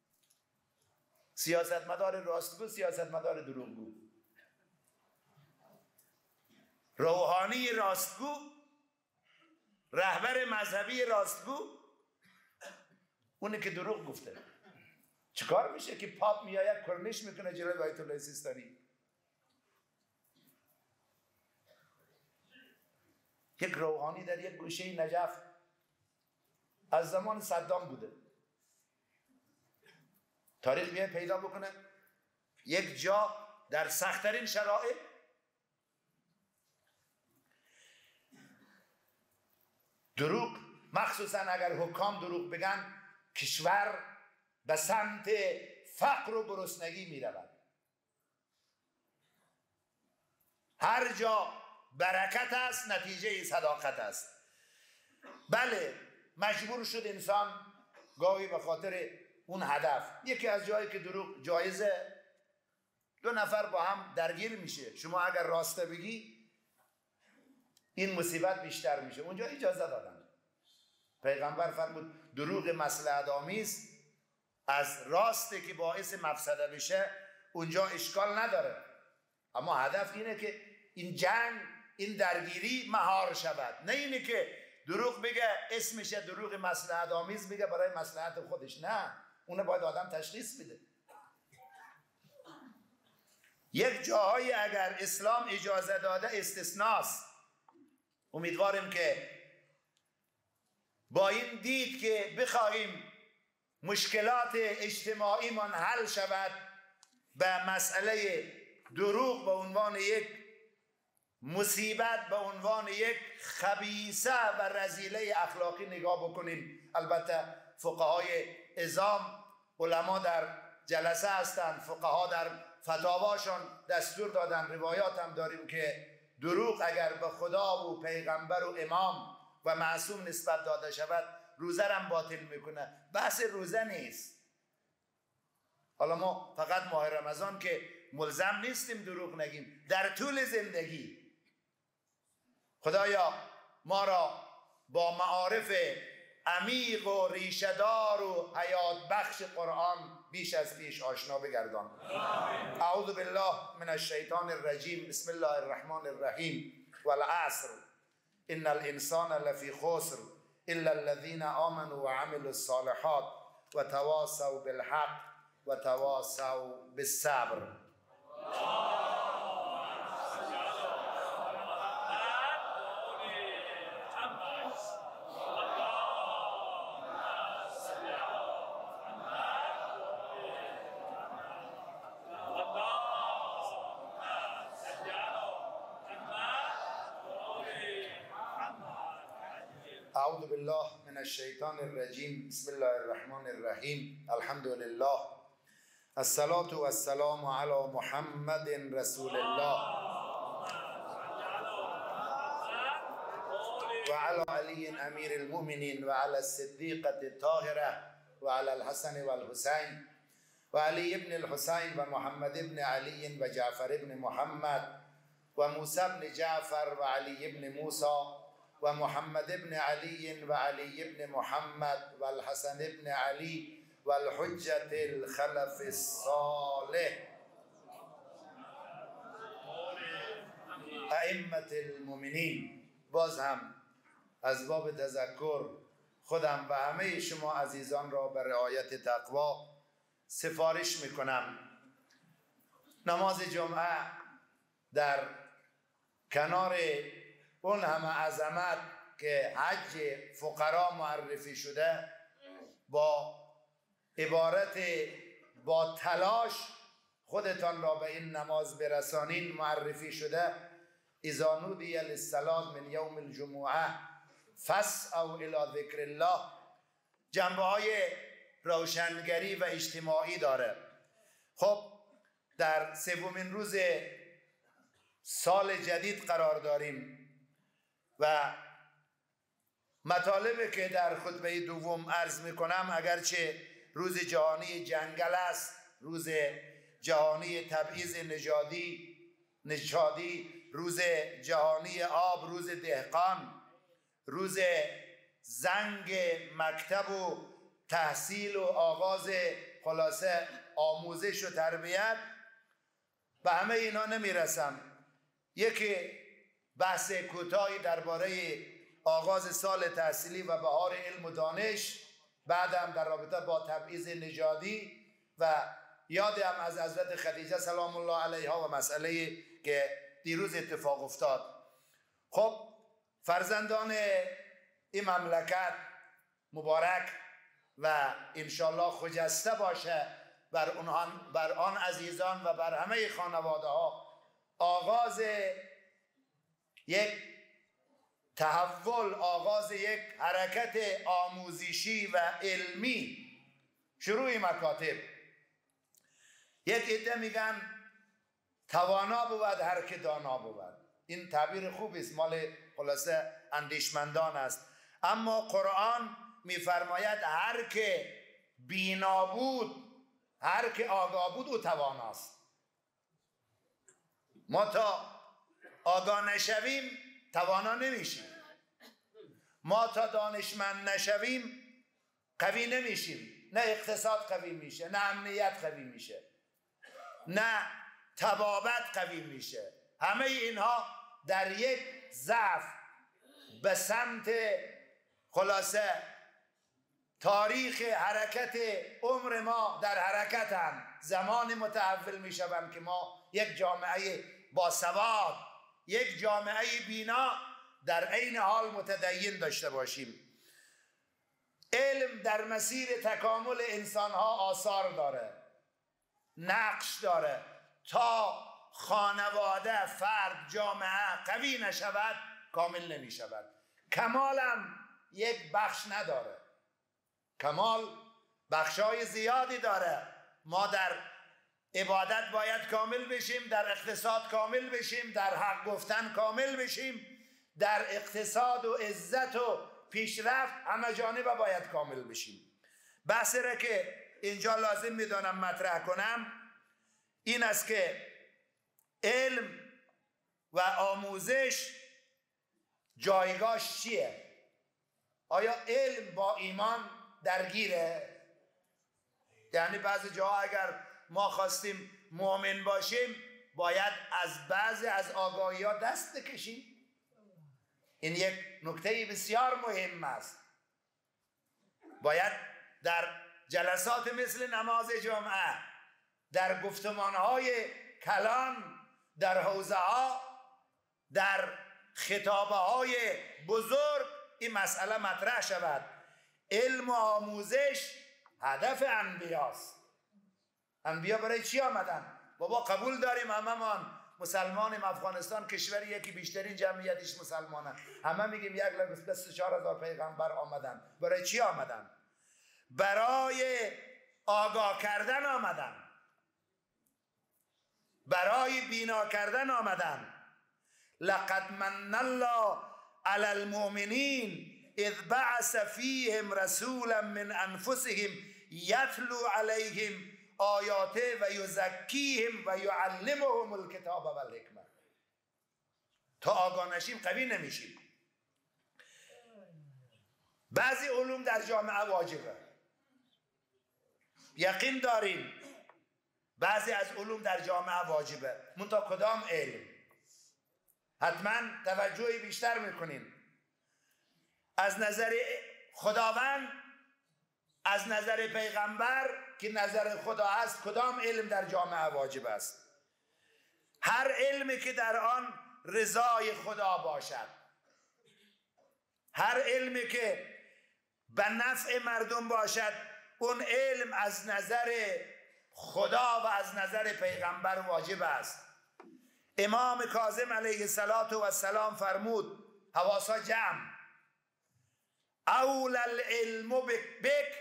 سیاستمدار راستگو، سیاستمدار دروغگو، روحانی راستگو، رهبر مذهبی راستگو، اونی که دروغ گفته. چیکار میشه که پاپ میآید کرنش میکنه جلوی آیت الله سیستانی؟ یک روحانی در یک گوشه نجف از زمان صدام بوده. تاریخ میاد پیدا بکنه یک جا در سخت‌ترین شرایط دروغ، مخصوصا اگر حکام دروغ بگن، کشور به سمت فقر و گرسنگی می رود. هر جا برکت است نتیجه صداقت است. بله مجبور شد انسان گاهی به خاطر اون هدف. یکی از جایی که دروغ جایزه، دو نفر با هم درگیر میشه، شما اگر راسته بگی این مصیبت بیشتر میشه. اونجا اجازه دادن. پیغمبر فرمود دروغ مصلحت آمیز از راسته که باعث مفسده بشه اونجا اشکال نداره، اما هدف اینه که این جنگ، این درگیری مهار شود، نه اینه که دروغ بگه اسمش دروغ مصلحت آمیز بگه برای مصلحت خودش. نه، اونه باید آدم تشخیص بده. یک جاهایی اگر اسلام اجازه داده استثناست. امیدواریم که با این دید که بخواهیم مشکلات اجتماعی من حل شود، به مسئله دروغ به عنوان یک مصیبت، به عنوان یک خبیثه و رذیله اخلاقی نگاه بکنیم. البته فقهای عظام، علما در جلسه هستند، فقها در فتاواشان دستور دادن، روایات هم داریم که دروغ اگر به خدا و پیغمبر و امام و معصوم نسبت داده شود روزه هم باطل میکنه. بحث روزه نیست. حالا ما فقط ماه رمضان که ملزم نیستیم دروغ نگیم، در طول زندگی خدایا ما را با معارف عمیق و ریشه‌دار و حیات بخش قرآن بیش از پیش آشنا بگردان. اعوذ بالله من الشیطان الرجیم. بسم الله الرحمن الرحیم. والعصر ان الانسان لفی خسر الا الذين آمنوا وعملوا الصالحات وتواصوا بالحق وتواصوا بالصبر. اعوذ بالله من الشیطان الرجیم. بسم الله الرحمن الرحیم. الحمد لله الصلاة والسلام علی محمد رسول الله و علی علی امیر المؤمنین و علی الصدیقة الطاهرة و علی الحسن و الحسین و علی ابن الحسین و محمد ابن علی و جعفر ابن محمد و موسی ابن جعفر و علی ابن موسی و محمد ابن علی و علی ابن محمد و الحسن ابن علی و الحجة الخلف الصالح ائمة المؤمنین. باز هم از باب تذکر خودم و همه شما عزیزان را به رعایت تقوا، سفارش میکنم نماز جمعه در کنار اون همه عظمت که حج فقرا معرفی شده، با عبارت با تلاش خودتان را به این نماز برسانین معرفی شده. اذا نودی للصلاة من یوم الجمعه فاسعوا الی ذکر الله، جنبه های روشنگری و اجتماعی داره. خب در سومین روز سال جدید قرار داریم و مطالبی که در خطبه دوم عرض میکنم، اگرچه روز جهانی جنگل است، روز جهانی تبعیض نژادی، روز جهانی آب، روز دهقان، روز زنگ مکتب و تحصیل و آغاز خلاصه آموزش و تربیت، به همه اینا نمیرسم. یکی بحث کوتاهی درباره آغاز سال تحصیلی و بهار علم و دانش، بعدم در رابطه با تبعیض نژادی و یادم از حضرت خدیجه سلام الله علیها و مسئله که دیروز اتفاق افتاد. خب فرزندان این مملکت مبارک و انشالله خجسته باشه بر آن عزیزان و بر همه خانواده ها، آغاز یک تحول، آغاز یک حرکت آموزشی و علمی، شروع مکاتب. یک عده میگن توانا بود هر که دانا بود. این تعبیر خوبی است، مال خلاصه اندیشمندان است. اما قرآن میفرماید هر که بینا بود، هر که آگاه بود او تواناست. ما تا آگاه نشویم توانا نمیشیم، ما تا دانشمند نشویم قوی نمیشیم. نه اقتصاد قوی میشه، نه امنیت قوی میشه، نه طبابت قوی میشه. همه اینها در یک ضعف به سمت خلاصه تاریخ حرکت عمر ما در حرکت هم زمان متحول میشوند که ما یک جامعه باسواد، یک جامعه بینا در عین حال متدین داشته باشیم. علم در مسیر تکامل انسانها آثار داره، نقش داره. تا خانواده، فرد، جامعه قوی نشود کامل نمی شود. کمال هم یک بخش نداره، کمال بخشای زیادی داره. ما در عبادت باید کامل بشیم، در اقتصاد کامل بشیم، در حق گفتن کامل بشیم، در اقتصاد و عزت و پیشرفت همه جانبه باید کامل بشیم. بحثی را که اینجا لازم میدانم مطرح کنم این است که علم و آموزش جایگاهش چیه؟ آیا علم با ایمان درگیره؟ یعنی بعضی جاها اگر ما خواستیم مؤمن باشیم باید از بعضی از آگاهی ها دست بکشیم. این یک نکته بسیار مهم است. باید در جلسات مثل نماز جمعه، در گفتمانهای کلان، در حوزه ها، در خطابه های بزرگ این مسئله مطرح شود. علم و آموزش هدف انبیاست. انبیا برای چی آمدن؟ بابا قبول داریم هممان مسلمانیم، افغانستان کشوریه که بیشترین جمعیتش مسلمانه، همه میگیم 1,24,000 پیغمبر آمدن. برای چی آمدن؟ برای آگاه کردن آمدن، برای بینا کردن آمدن. لقد من الله علی المؤمنین اذ بعث فیهم رسولا من انفسهم یتلو علیهم آیاته و یزکیهم و یعلمهم الکتاب و الحکمه. تا آگاه نشیم قوی نمیشیم. بعضی علوم در جامعه واجبه، یقین داریم بعضی از علوم در جامعه واجبه. منتها کدام علم؟ حتما توجهی بیشتر میکنیم. از نظر خداوند، از نظر پیغمبر که نظر خدا است کدام علم در جامعه واجب است؟ هر علمی که در آن رضای خدا باشد، هر علمی که به نفع مردم باشد، اون علم از نظر خدا و از نظر پیغمبر واجب است. امام کاظم علیه السلام فرمود، حواسا جمع، اول العلم بک،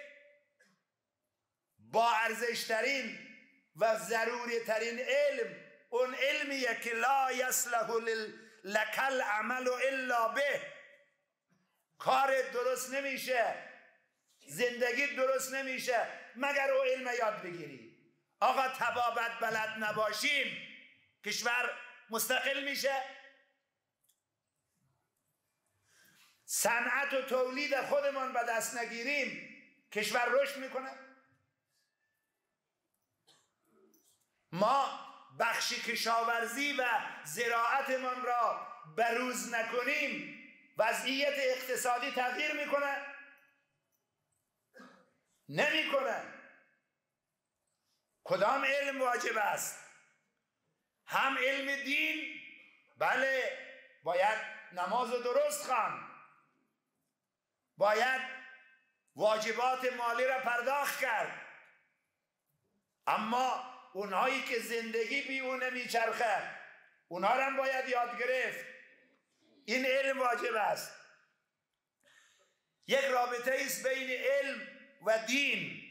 با ارزشترین و ضروری ترین علم اون علمیه که لا یصلح لک العمل الا به، کار درست نمیشه، زندگی درست نمیشه مگر او علم یاد بگیری. آقا طبابت بلد نباشیم کشور مستقل میشه؟ صنعت و تولید خودمان به دست نگیریم کشور رشد میکنه؟ ما بخش کشاورزی و زراعتمان را بروز نکنیم وضعیت اقتصادی تغییر میکنه؟ نمیکنه. کدام علم واجب است؟ هم علم دین، بله باید نماز درست خواند، باید واجبات مالی را پرداخت کرد، اما اونهایی که زندگی بی اون نمیچرخه اونها را هم باید یاد گرفت. این علم واجب است. یک رابطه است بین علم و دین.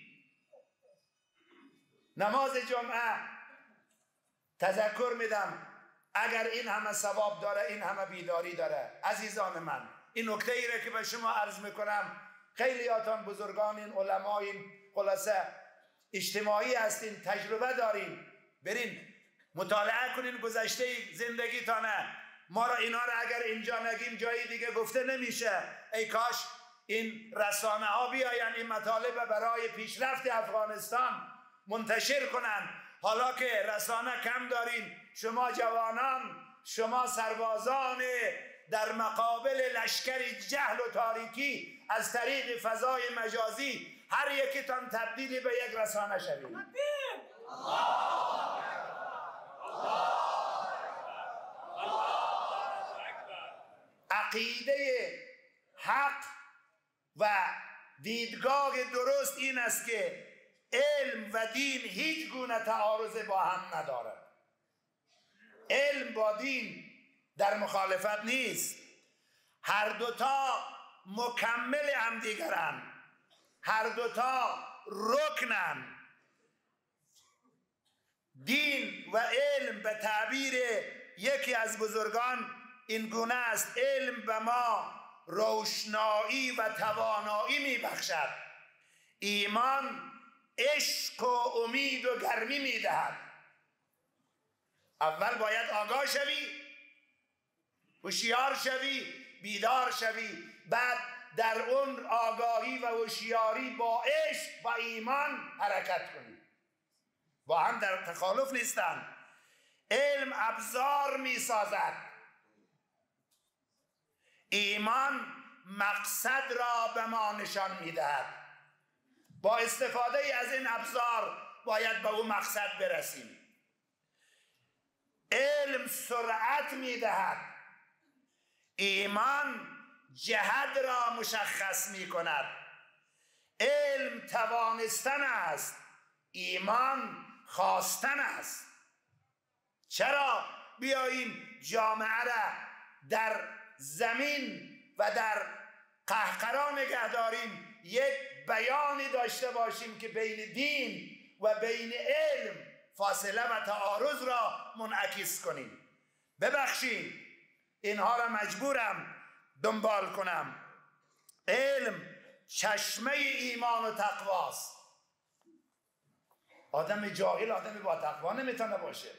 نماز جمعه تذکر میدم، اگر این همه ثواب داره، این همه بیداری داره، عزیزان من این نکته ای را که به شما عرض میکنم، خیلیاتان بزرگان علمایین، خلاصه اجتماعی هستین، تجربه دارین، برین مطالعه کنین گذشته زندگیتانه. ما را اینا را اگر اینجا نگیم جای دیگه گفته نمیشه. ای کاش این رسانه ها بیاین این مطالب برای پیشرفت افغانستان منتشر کنن. حالا که رسانه کم دارین، شما جوانان، شما سربازان در مقابل لشکر جهل و تاریکی از طریق فضای مجازی هر یکیتان تبدیلی به یک رسانه شوید. عقیده حق و دیدگاه درست این است که علم و دین هیچ گونه تعارض با هم نداره. علم با دین در مخالفت نیست، هر دوتا مکمل همدیگرن، هر دوتا رکنن. دین و علم به تعبیر یکی از بزرگان این گونه است: علم به ما روشنایی و توانایی می بخشد، ایمان عشق و امید و گرمی می دهد. اول باید آگاه شوی، هوشیار شوی، بیدار شوی، بعد در اون آگاهی و هوشیاری با عشق و ایمان حرکت کنی. با هم در تخالف نیستن. علم ابزار می سازد، ایمان مقصد را به ما نشان می دهد. با استفاده از این ابزار باید به اون مقصد برسیم. علم سرعت می دهد، ایمان جهت را مشخص می کند. علم توانستن است، ایمان خواستن است. چرا بیاییم جامعه را در زمین و در قهقرا نگه داریم، یک بیانی داشته باشیم که بین دین و بین علم فاصله و تعارض را منعکس کنیم. ببخشید اینها را مجبورم دنبال کنم. علم چشمه ایمان و تقواست. آدم جاهل آدم با تقوا نمیتونه باشه.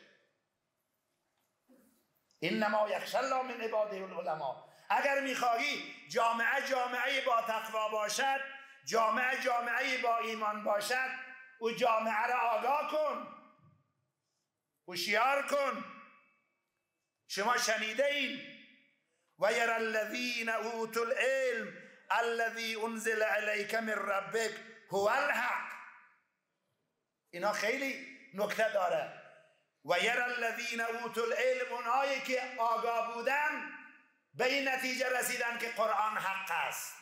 انما یخشی الله من عباده العلماء. اگر میخواهی جامعه با تقوا باشد، جامعه با ایمان باشد، او جامعه را آگاه کن، هوشیار کن. شما شنیده این و یری الذین اوتوا العلم الذی انزل الیک من ربک هو الحق. اینا خیلی نکته داره. و یرى الذین اوتوا العلم، اونایی که آگاه بودن به این نتیجه رسیدن که قرآن حق است.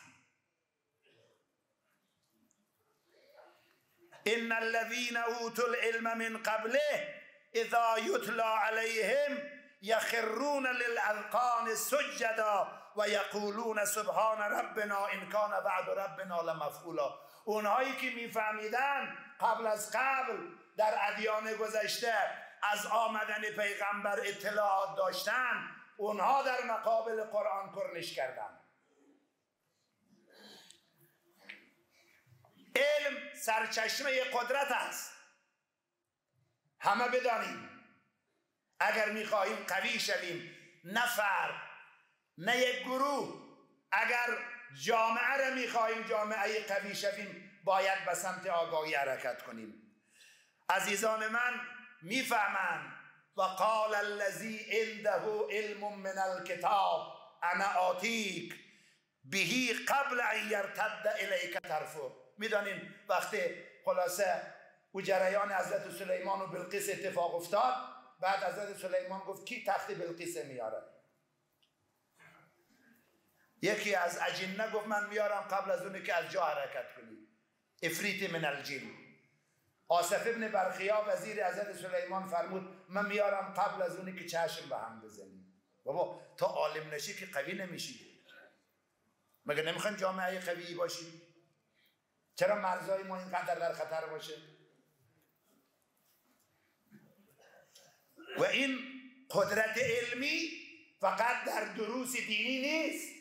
ان الذين اوتوا العلم من قبله اذا يتلى عليهم يخرون للاذقان سجدا و یقولون سبحان ربنا ان كان وعد ربنا لمفعولا. اونهایی که میفهمیدن قبل از قبل در ادیان گذشته از آمدن پیغمبر اطلاعات داشتن، اونها در مقابل قرآن کرنش کردن. علم سرچشمه قدرت است. همه بدانیم اگر میخواهیم قوی شویم، نه فرد نه یک گروه، اگر جامعه را میخواهیم جامعه قوی شویم، باید به سمت آگاهی حرکت کنیم. عزیزان من میفهمند و قال الذی عنده علم من الکتاب انا آتیک بهی قبل ان یرتد الیک طرفک. میدانیم وقتی خلاصه و جریان حضرت سلیمان و بلقیس اتفاق افتاد، بعد حضرت سلیمان گفت کی تخت بلقیس میاره؟ یکی از اجنه گفت من میارم قبل از اونی که از جا حرکت کنی. افریت من الجن. آصف ابن برخیا وزیر حضرت سلیمان فرمود من میارم قبل از اونی که چشم به هم بزنی. بابا تا عالم نشی که قوی نمیشی. مگه نمیخوایم جامعه قوی باشیم؟ چرا مرزهای ما اینقدر در خطر باشه؟ و این قدرت علمی فقط در دروس دینی نیست،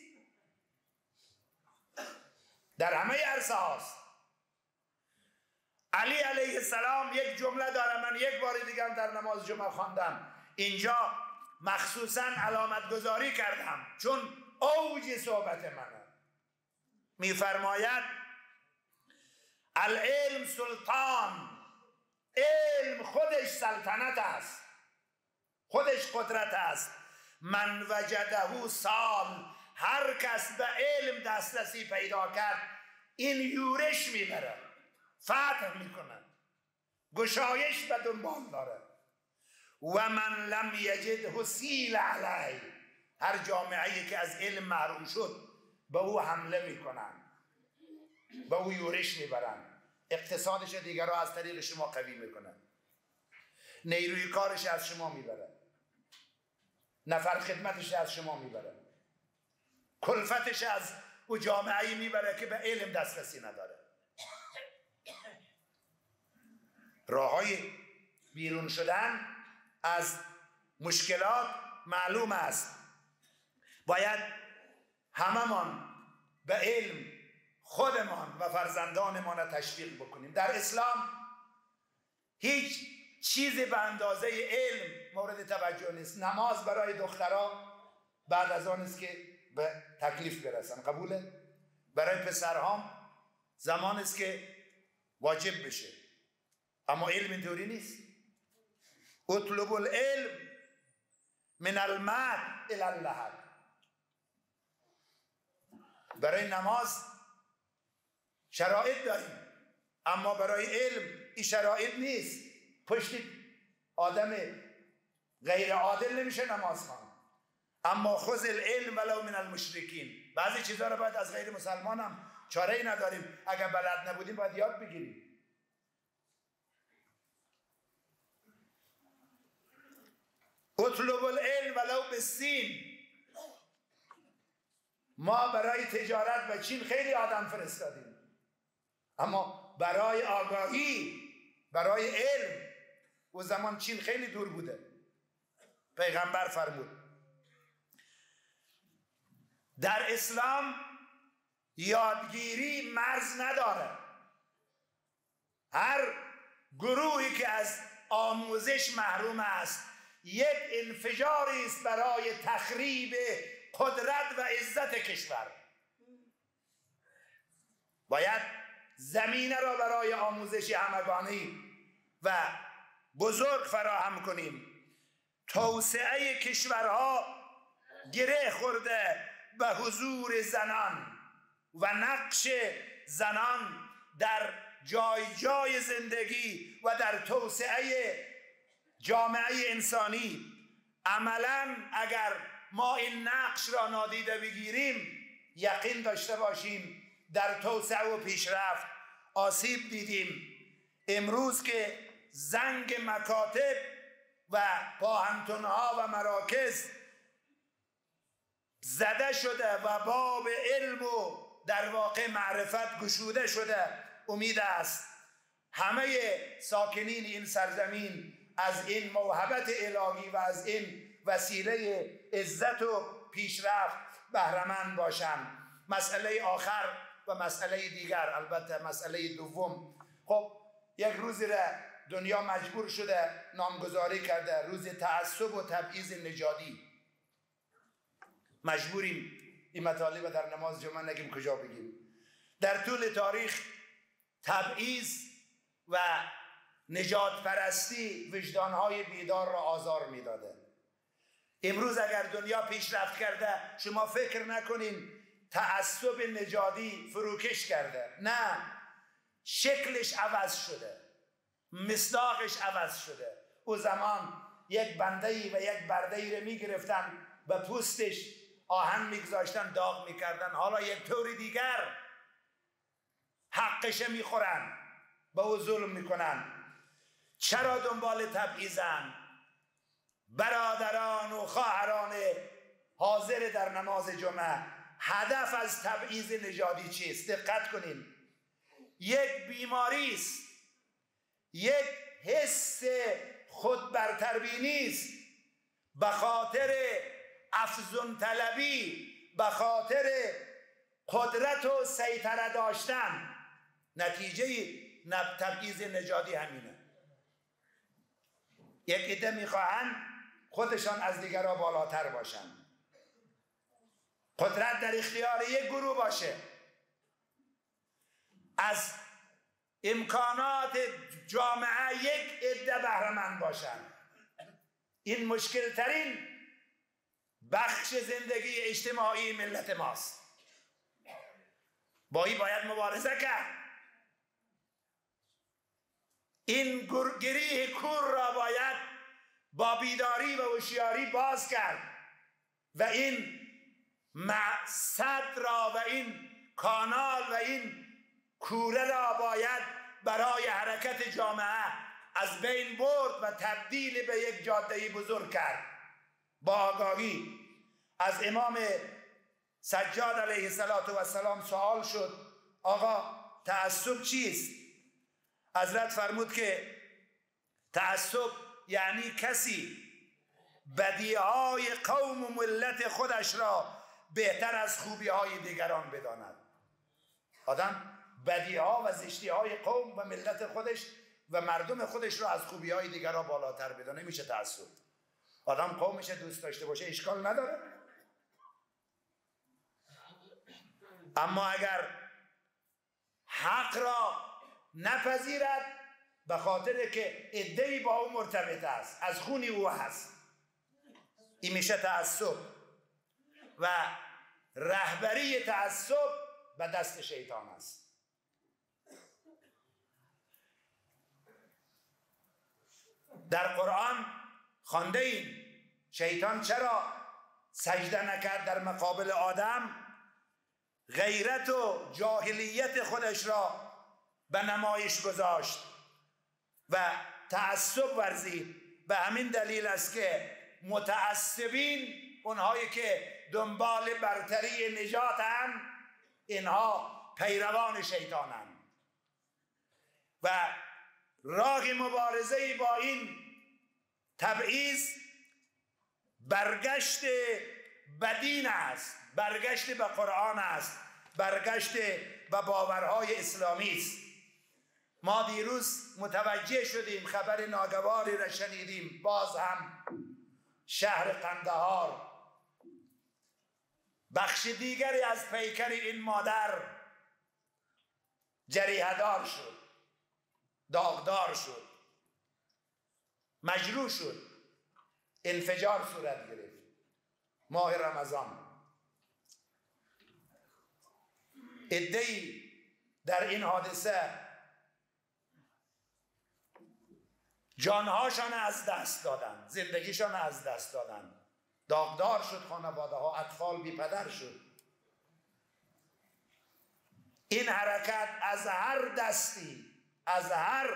در همه عرصه هاست. علی علیه السلام یک جمله داره، من یک بار دیگه هم در نماز جمعه خواندم، اینجا مخصوصا علامت گذاری کردم چون اوج صحبت منه. میفرماید العلم سلطان، علم خودش سلطنت است، خودش قدرت است. من وجده سال، هر کس به علم دسترسی پیدا کرد این یورش میبره، فتح میکنه، گشایش به دنبال داره. و من لم یجده سیل علیه، هر جامعه‌ای که از علم محروم شد به او حمله میکنن، به او یورش میبرن، اقتصادش دیگر را از طریق شما قوی میکنن، نیروی کارش از شما میبره، نفر خدمتش از شما میبره، کلفتش از او جامعه‌ای میبره که به علم دسترسی نداره. راههای بیرون شدن از مشکلات معلوم است. باید هممان به علم خودمان و فرزندانمان را تشویق بکنیم. در اسلام هیچ چیزی به اندازه علم مورد توجه نیست. نماز برای دخترها بعد از آن است که به تکلیف برسن، قبوله؟ برای پسرها زمان است که واجب بشه، اما علم اینطوری نیست. اطلب العلم من المهد الی اللحد. برای نماز شرایط داریم، اما برای علم این شرایط نیست. پشت آدم غیر عادل نمیشه نماز خوان. اما خذ العلم ولو من المشرکین. بعضی چیزها رو باید از غیر مسلمان هم چاره ای نداریم، اگر بلد نبودیم باید یاد بگیریم. اطلب العلم ولو بالصین. ما برای تجارت به چین خیلی آدم فرستادیم، اما برای آگاهی، برای علم و زمان چین خیلی دور بوده. پیغمبر فرمود در اسلام یادگیری مرز نداره. هر گروهی که از آموزش محروم است یک انفجاری است برای تخریب قدرت و عزت کشور. باید زمینه را برای آموزش همگانی و بزرگ فراهم کنیم. توسعه کشورها گره خورده به حضور زنان و نقش زنان در جای جای زندگی و در توسعه جامعه انسانی. عملاً اگر ما این نقش را نادیده بگیریم، یقین داشته باشیم در توسعه و پیشرفت آسیب دیدیم. امروز که زنگ مکاتب و پاهنتونها و مراکز زده شده و باب علم و در واقع معرفت گشوده شده، امید است همه ساکنین این سرزمین از این موهبت الهی و از این وسیله عزت و پیشرفت بهره‌مند باشند. مسئله آخر و مسئله دیگر، البته مسئله دوم، خب یک روزی را دنیا مجبور شده نامگذاری کرده روز تعصب و تبعیض نژادی. مجبوریم این مطالب در نماز جمعه نگیم کجا بگیم. در طول تاریخ تبعیض و نجات پرستی وجدانهای بیدار را آزار میداده. امروز اگر دنیا پیشرفت کرده، شما فکر نکنین تعصب نژادی فروکش کرده، نه، شکلش عوض شده، مصداقش عوض شده. او زمان یک بنده‌ای و یک برده‌ای رو میگرفتن به پوستش آهن میگذاشتن داغ میکردن، حالا یک طوری دیگر حقش میخورن، به او ظلم میکنن. چرا دنبال تبعیضن؟ برادران و خواهران حاضر در نماز جمعه، هدف از تبعیض نژادی چیست؟ دقت کنین. یک بیماری است، یک حس خود برتربینی است، به خاطر افزون طلبی، به خاطر قدرت و سیطره داشتن. نتیجه تبعیض نژادی همینه. یک عده میخواهند خودشان از دیگران بالاتر باشند، قدرت در اختیار یک گروه باشه، از امکانات جامعه یک عده بهره‌مند باشند. این مشکل ترین بخش زندگی اجتماعی ملت ماست. با این باید مبارزه کرد. این گریه کور را باید با بیداری و هوشیاری باز کرد و این مقصد را و این کانال و این کوره را باید برای حرکت جامعه از بین برد و تبدیل به یک جاده بزرگ کرد. با آگاهی از امام سجاد علیه السلام سوال شد آقا تعصب چیست؟ حضرت فرمود که تعصب یعنی کسی بدیهای قوم و ملت خودش را بهتر از خوبیهای دیگران بداند. آدم بدیها و زشتیهای قوم و ملت خودش و مردم خودش را از خوبیهای دیگران بالاتر بدانه، میشه تعصب. آدم قومش دوست داشته باشه اشکال نداره، اما اگر حق را نپذیرد به خاطر که عده‌ای با او مرتبط است، از خونی او هست، این میشه تعصب. و رهبری تعصب به دست شیطان است. در قرآن خوانده ایم شیطان چرا سجده نکرد در مقابل آدم؟ غیرت و جاهلیت خودش را به نمایش گذاشت و تعصب ورزید. به همین دلیل است که متعصبین، اونهایی که دنبال برتری نجاتند، اینها پیروان شیطانند و راه مبارزه با این تبعیض برگشت به دین است، برگشت به قرآن است، برگشت به باورهای اسلامی است. ما دیروز متوجه شدیم، خبر ناگواری را شنیدیم، باز هم شهر قندهار بخش دیگری از پیکر این مادر جریحه‌دار شد، داغدار شد، مجروح شد، انفجار صورت گرفت. ماه رمضان عده‌ای در این حادثه جانهاشان از دست دادن، زندگیشان از دست دادن، داغدار شد خانواده ها، اطفال بی پدر شد. این حرکت از هر دستی، از هر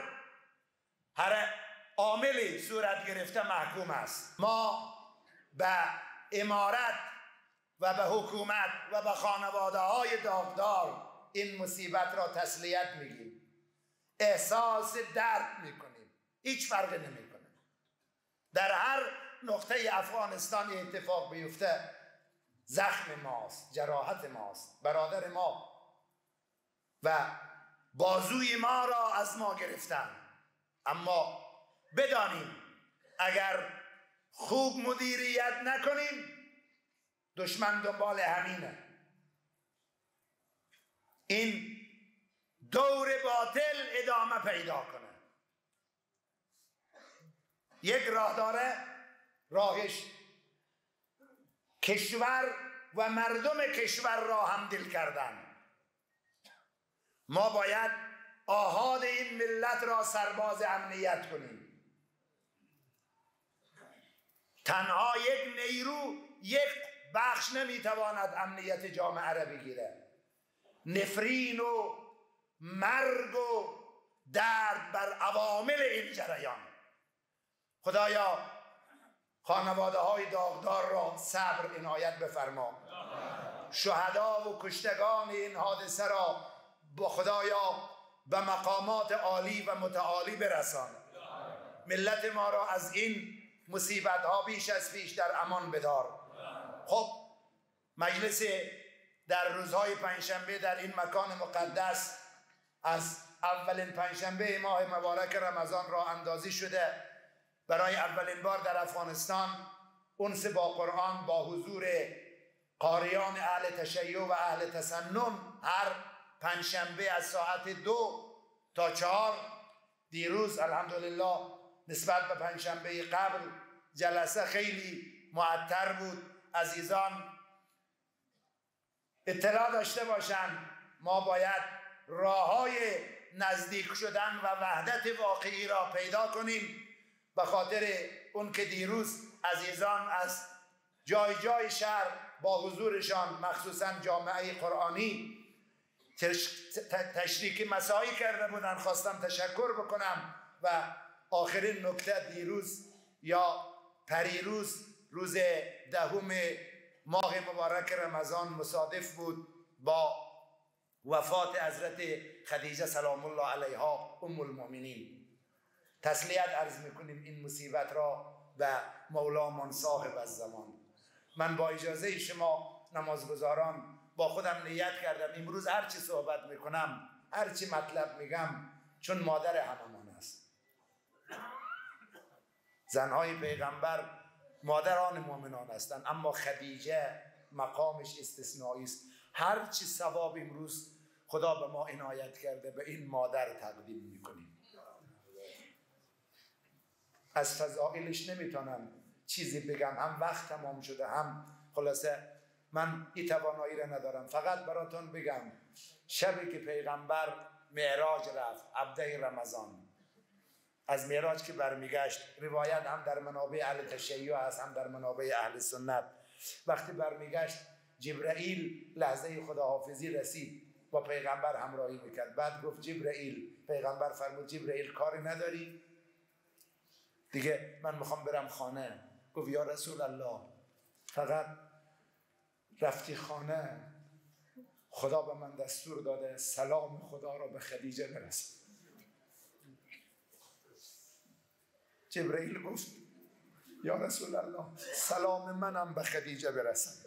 عاملی صورت گرفته محکوم است. ما به امارت و به حکومت و به خانواده های داغدار این مصیبت را تسلیت میگیم، احساس درد میکنیم، هیچ فرقی نمیکنه. در هر نقطه افغانستان اتفاق بیفته زخم ماست، جراحت ماست، برادر ما و بازوی ما را از ما گرفتن. اما بدانیم اگر خوب مدیریت نکنیم دشمن دنبال همینه. این دور باطل ادامه پیدا کنه. یک راه داره، راهش کشور و مردم کشور را همدل کردن. ما باید آحاد این ملت را سرباز امنیت کنیم. تنها یک نیرو، یک بخش نمیتواند امنیت جامعه را بگیره. نفرین و مرگ و درد بر عوامل این جریان. خدایا خانواده های داغدار را صبر عنایت بفرما. شهدا و کشتگان این حادثه را با خدایا به مقامات عالی و متعالی برسان. ملت ما را از این مصیبت ها بیش از پیش در امان بدار. خب مجلس در روزهای پنجشنبه در این مکان مقدس از اولین پنجشنبه ماه مبارک رمضان راه اندازی شده. برای اولین بار در افغانستان انس با قرآن با حضور قاریان اهل تشیع و اهل تسنن هر پنجشنبه از ساعت 2 تا 4. دیروز الحمدلله نسبت به پنجشنبه قبل جلسه خیلی معطر بود. عزیزان اطلاع داشته باشند ما باید راه‌های نزدیک شدن و وحدت واقعی را پیدا کنیم. به خاطر اون که دیروز عزیزان از جای جای شهر با حضورشان مخصوصا جامعه قرآنی تشریک مساعی کرده بودن، خواستم تشکر بکنم. و آخرین نکته، دیروز یا پریروز روز 10 ماه مبارک رمضان مصادف بود با وفات حضرت خدیجه سلام الله علیها ام المؤمنین. تسلیت عرض میکنیم این مصیبت را به مولامان صاحب الزمان. من با اجازه شما نمازگزاران با خودم نیت کردم امروز هرچی صحبت میکنم، هرچی مطلب میگم، چون مادر هممان است. زنهای پیغمبر مادران مؤمنان هستند، اما خدیجه مقامش استثنایی است. هرچی ثواب امروز خدا به ما عنایت کرده به این مادر تقدیم میکنیم. از فضائلش نمیتونم چیزی بگم، هم وقت تمام شده، هم خلاصه من این توانایی را ندارم. فقط براتون بگم شبی که پیغمبر معراج رفت، عبده رمضان، از معراج که برمیگشت، روایت هم در منابع اهل تشیع است هم در منابع اهل سنت، وقتی برمیگشت جبرائیل لحظه خداحافظی رسید، با پیغمبر همراهی میکرد. بعد گفت جبرائیل، پیغمبر فرمود جبرائیل کاری نداری؟ دیگه من میخوام برم خانه. گفت یا رسول الله فقط رفتی خانه خدا به من دستور داده سلام خدا را به خدیجه برسون. جبرائیل گفت یا رسول الله سلام منم به خدیجه برسن.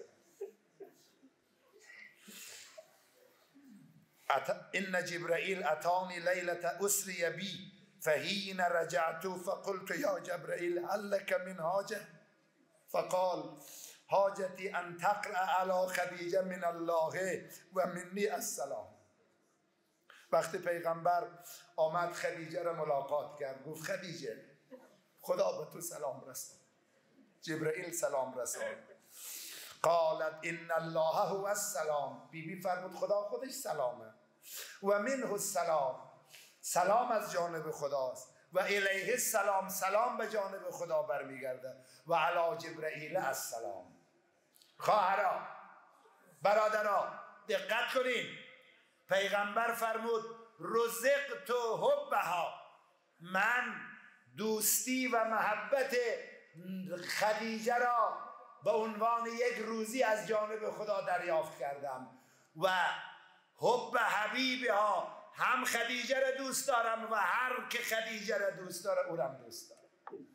ان جبرائیل اتانی لیلة اسری بی فحین رجعت فقلت یا جبرائیل هل لك من حاجه فقال حاجتی ان تقرأ علی خدیجه من الله و منی السلام. وقتی پیغمبر آمد خدیجه را ملاقات کرد، گفت خدیجه خدا به تو سلام رساند. جبرائیل سلام رساند. قالت ان الله هو السلام. بی فرمود خدا خودش سلامه. و منه السلام، سلام از جانب خداست. و الیه السلام، سلام به جانب خدا برمیگرده، و علی جبرئیل السلام. خواهرا، برادرا، دقت کنین. پیغمبر فرمود رزقت حبها، من دوستی و محبت خدیجه را به عنوان یک روزی از جانب خدا دریافت کردم و حب حبیبها، هم خدیجه را دوست دارم و هر که خدیجه را دوست داره او را دوست دارم.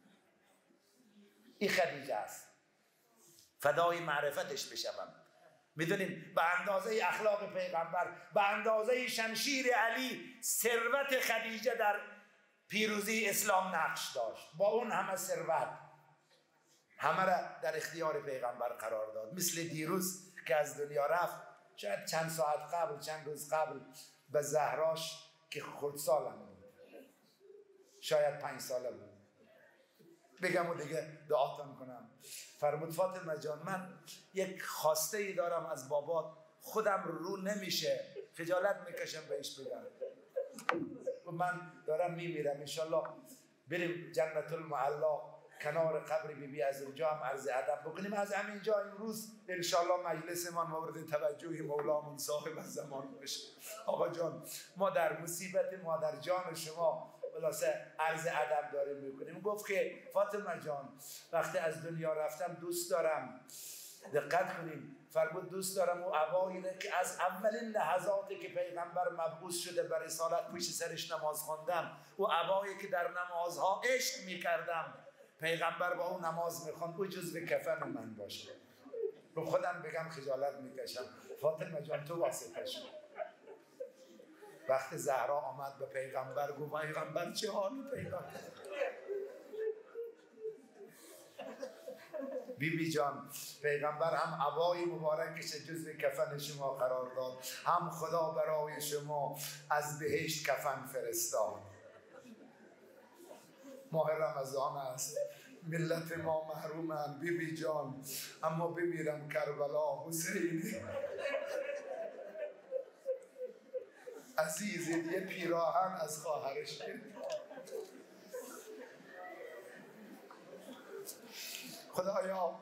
این خدیجه است، فدای معرفتش بشوم. میدونین به اندازه اخلاق پیغمبر، به اندازه شمشیر علی، ثروت خدیجه در پیروزی اسلام نقش داشت. با اون همه ثروت همه را در اختیار پیغمبر قرار داد. مثل دیروز که از دنیا رفت، شاید چند ساعت قبل، چند روز قبل به زهراش که خردسالم بود، شاید 5 ساله بود، بگم و دیگه دعاتون کنم. فرمود فاطمه جان، من یک خواسته ای دارم از بابات، خودم رو نمیشه، خجالت میکشم بهش بگم. من دارم میمیرم، انشالله بریم جنت المعلا کنار قبر بیبی از اونجا هم عرض ادب بکنیم. از همینجا امروز انشالله مجلسمان مورد توجه مولامون صاحب زمان بشه. آقا جان، ما در مصیبت مادر جان شما خلاصه عرض ادب داریم میکنیم. گفت که فاطمه جان، وقتی از دنیا رفتم دوست دارم، دقت کنیم، فرمود دوست دارم او عبایی که از اولین لحظاتی که پیغمبر مبعوث شده بر رسالت پشت سرش نماز خوندم، او عبایی که در نمازها عشق میکردم، پیغمبر با اون نماز میخوند، او جزو کفن من باشه. رو خودم بگم خجالت میکشم. فاطمه جان تو واسطه شد. وقتی زهرا آمد به پیغمبر گفت پیغمبر چه حالی پیدا کرد؟ بیبی جان، پیغمبر هم عبای مبارکش جزو کفن شما قرار داد، هم خدا برای شما از بهشت کفن فرستاد. ماه رمضان است، ملت ما محرومن بیبی جان، اما بمیرم کربلا حسینی عزیزی، یه پیراهن از خواهرش گرفت. خدایا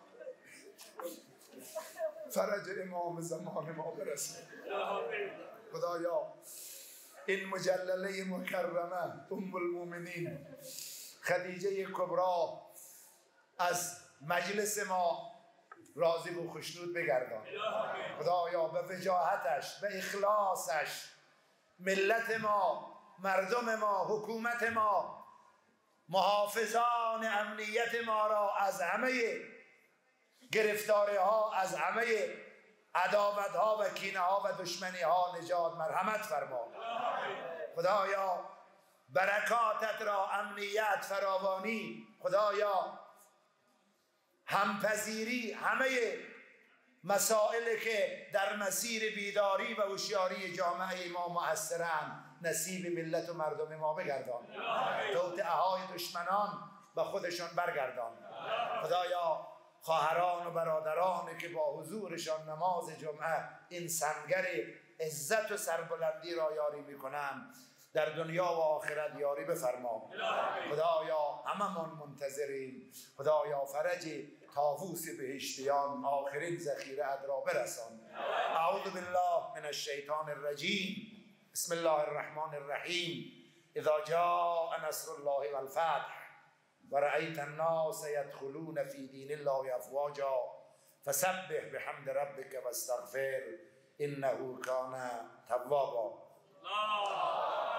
فرج امام زمان ما برسه. خدایا این مجلله مکرمه ام المؤمنین خدیجه کبرا از مجلس ما راضی و خشنود بگردان. خدایا به وجاهتش، به اخلاصش، ملت ما، مردم ما، حکومت ما، محافظان امنیت ما را از همه گرفتاری ها، از همه عداوت ها و کینه ها و دشمنی ها نجات مرحمت فرما. خدایا برکاتت را، امنیت، فراوانی، خدایا همپذیری، همه مسائلی که در مسیر بیداری و هوشیاری جامعه ما مؤثرند نصیب ملت و مردم ما بگردان. توطئه‌های دشمنان به خودشان برگردان. خدایا خواهران و برادرانی که با حضورشان نماز جمعه این سنگر عزت و سربلندی را یاری میکنند، در دنیا و آخرت یاری بفرما. خدایا هممون منتظریم. خدایا فرج طاووس بهشتیان آخرین ذخیره را برسان. اعوذ بالله من الشیطان الرجیم. بسم الله الرحمن الرحیم. اذا جاء نصر الله والفتح ورأيت الناس يدخلون في دين الله افواجا فسبح بحمد ربك واستغفر انه كان توابا.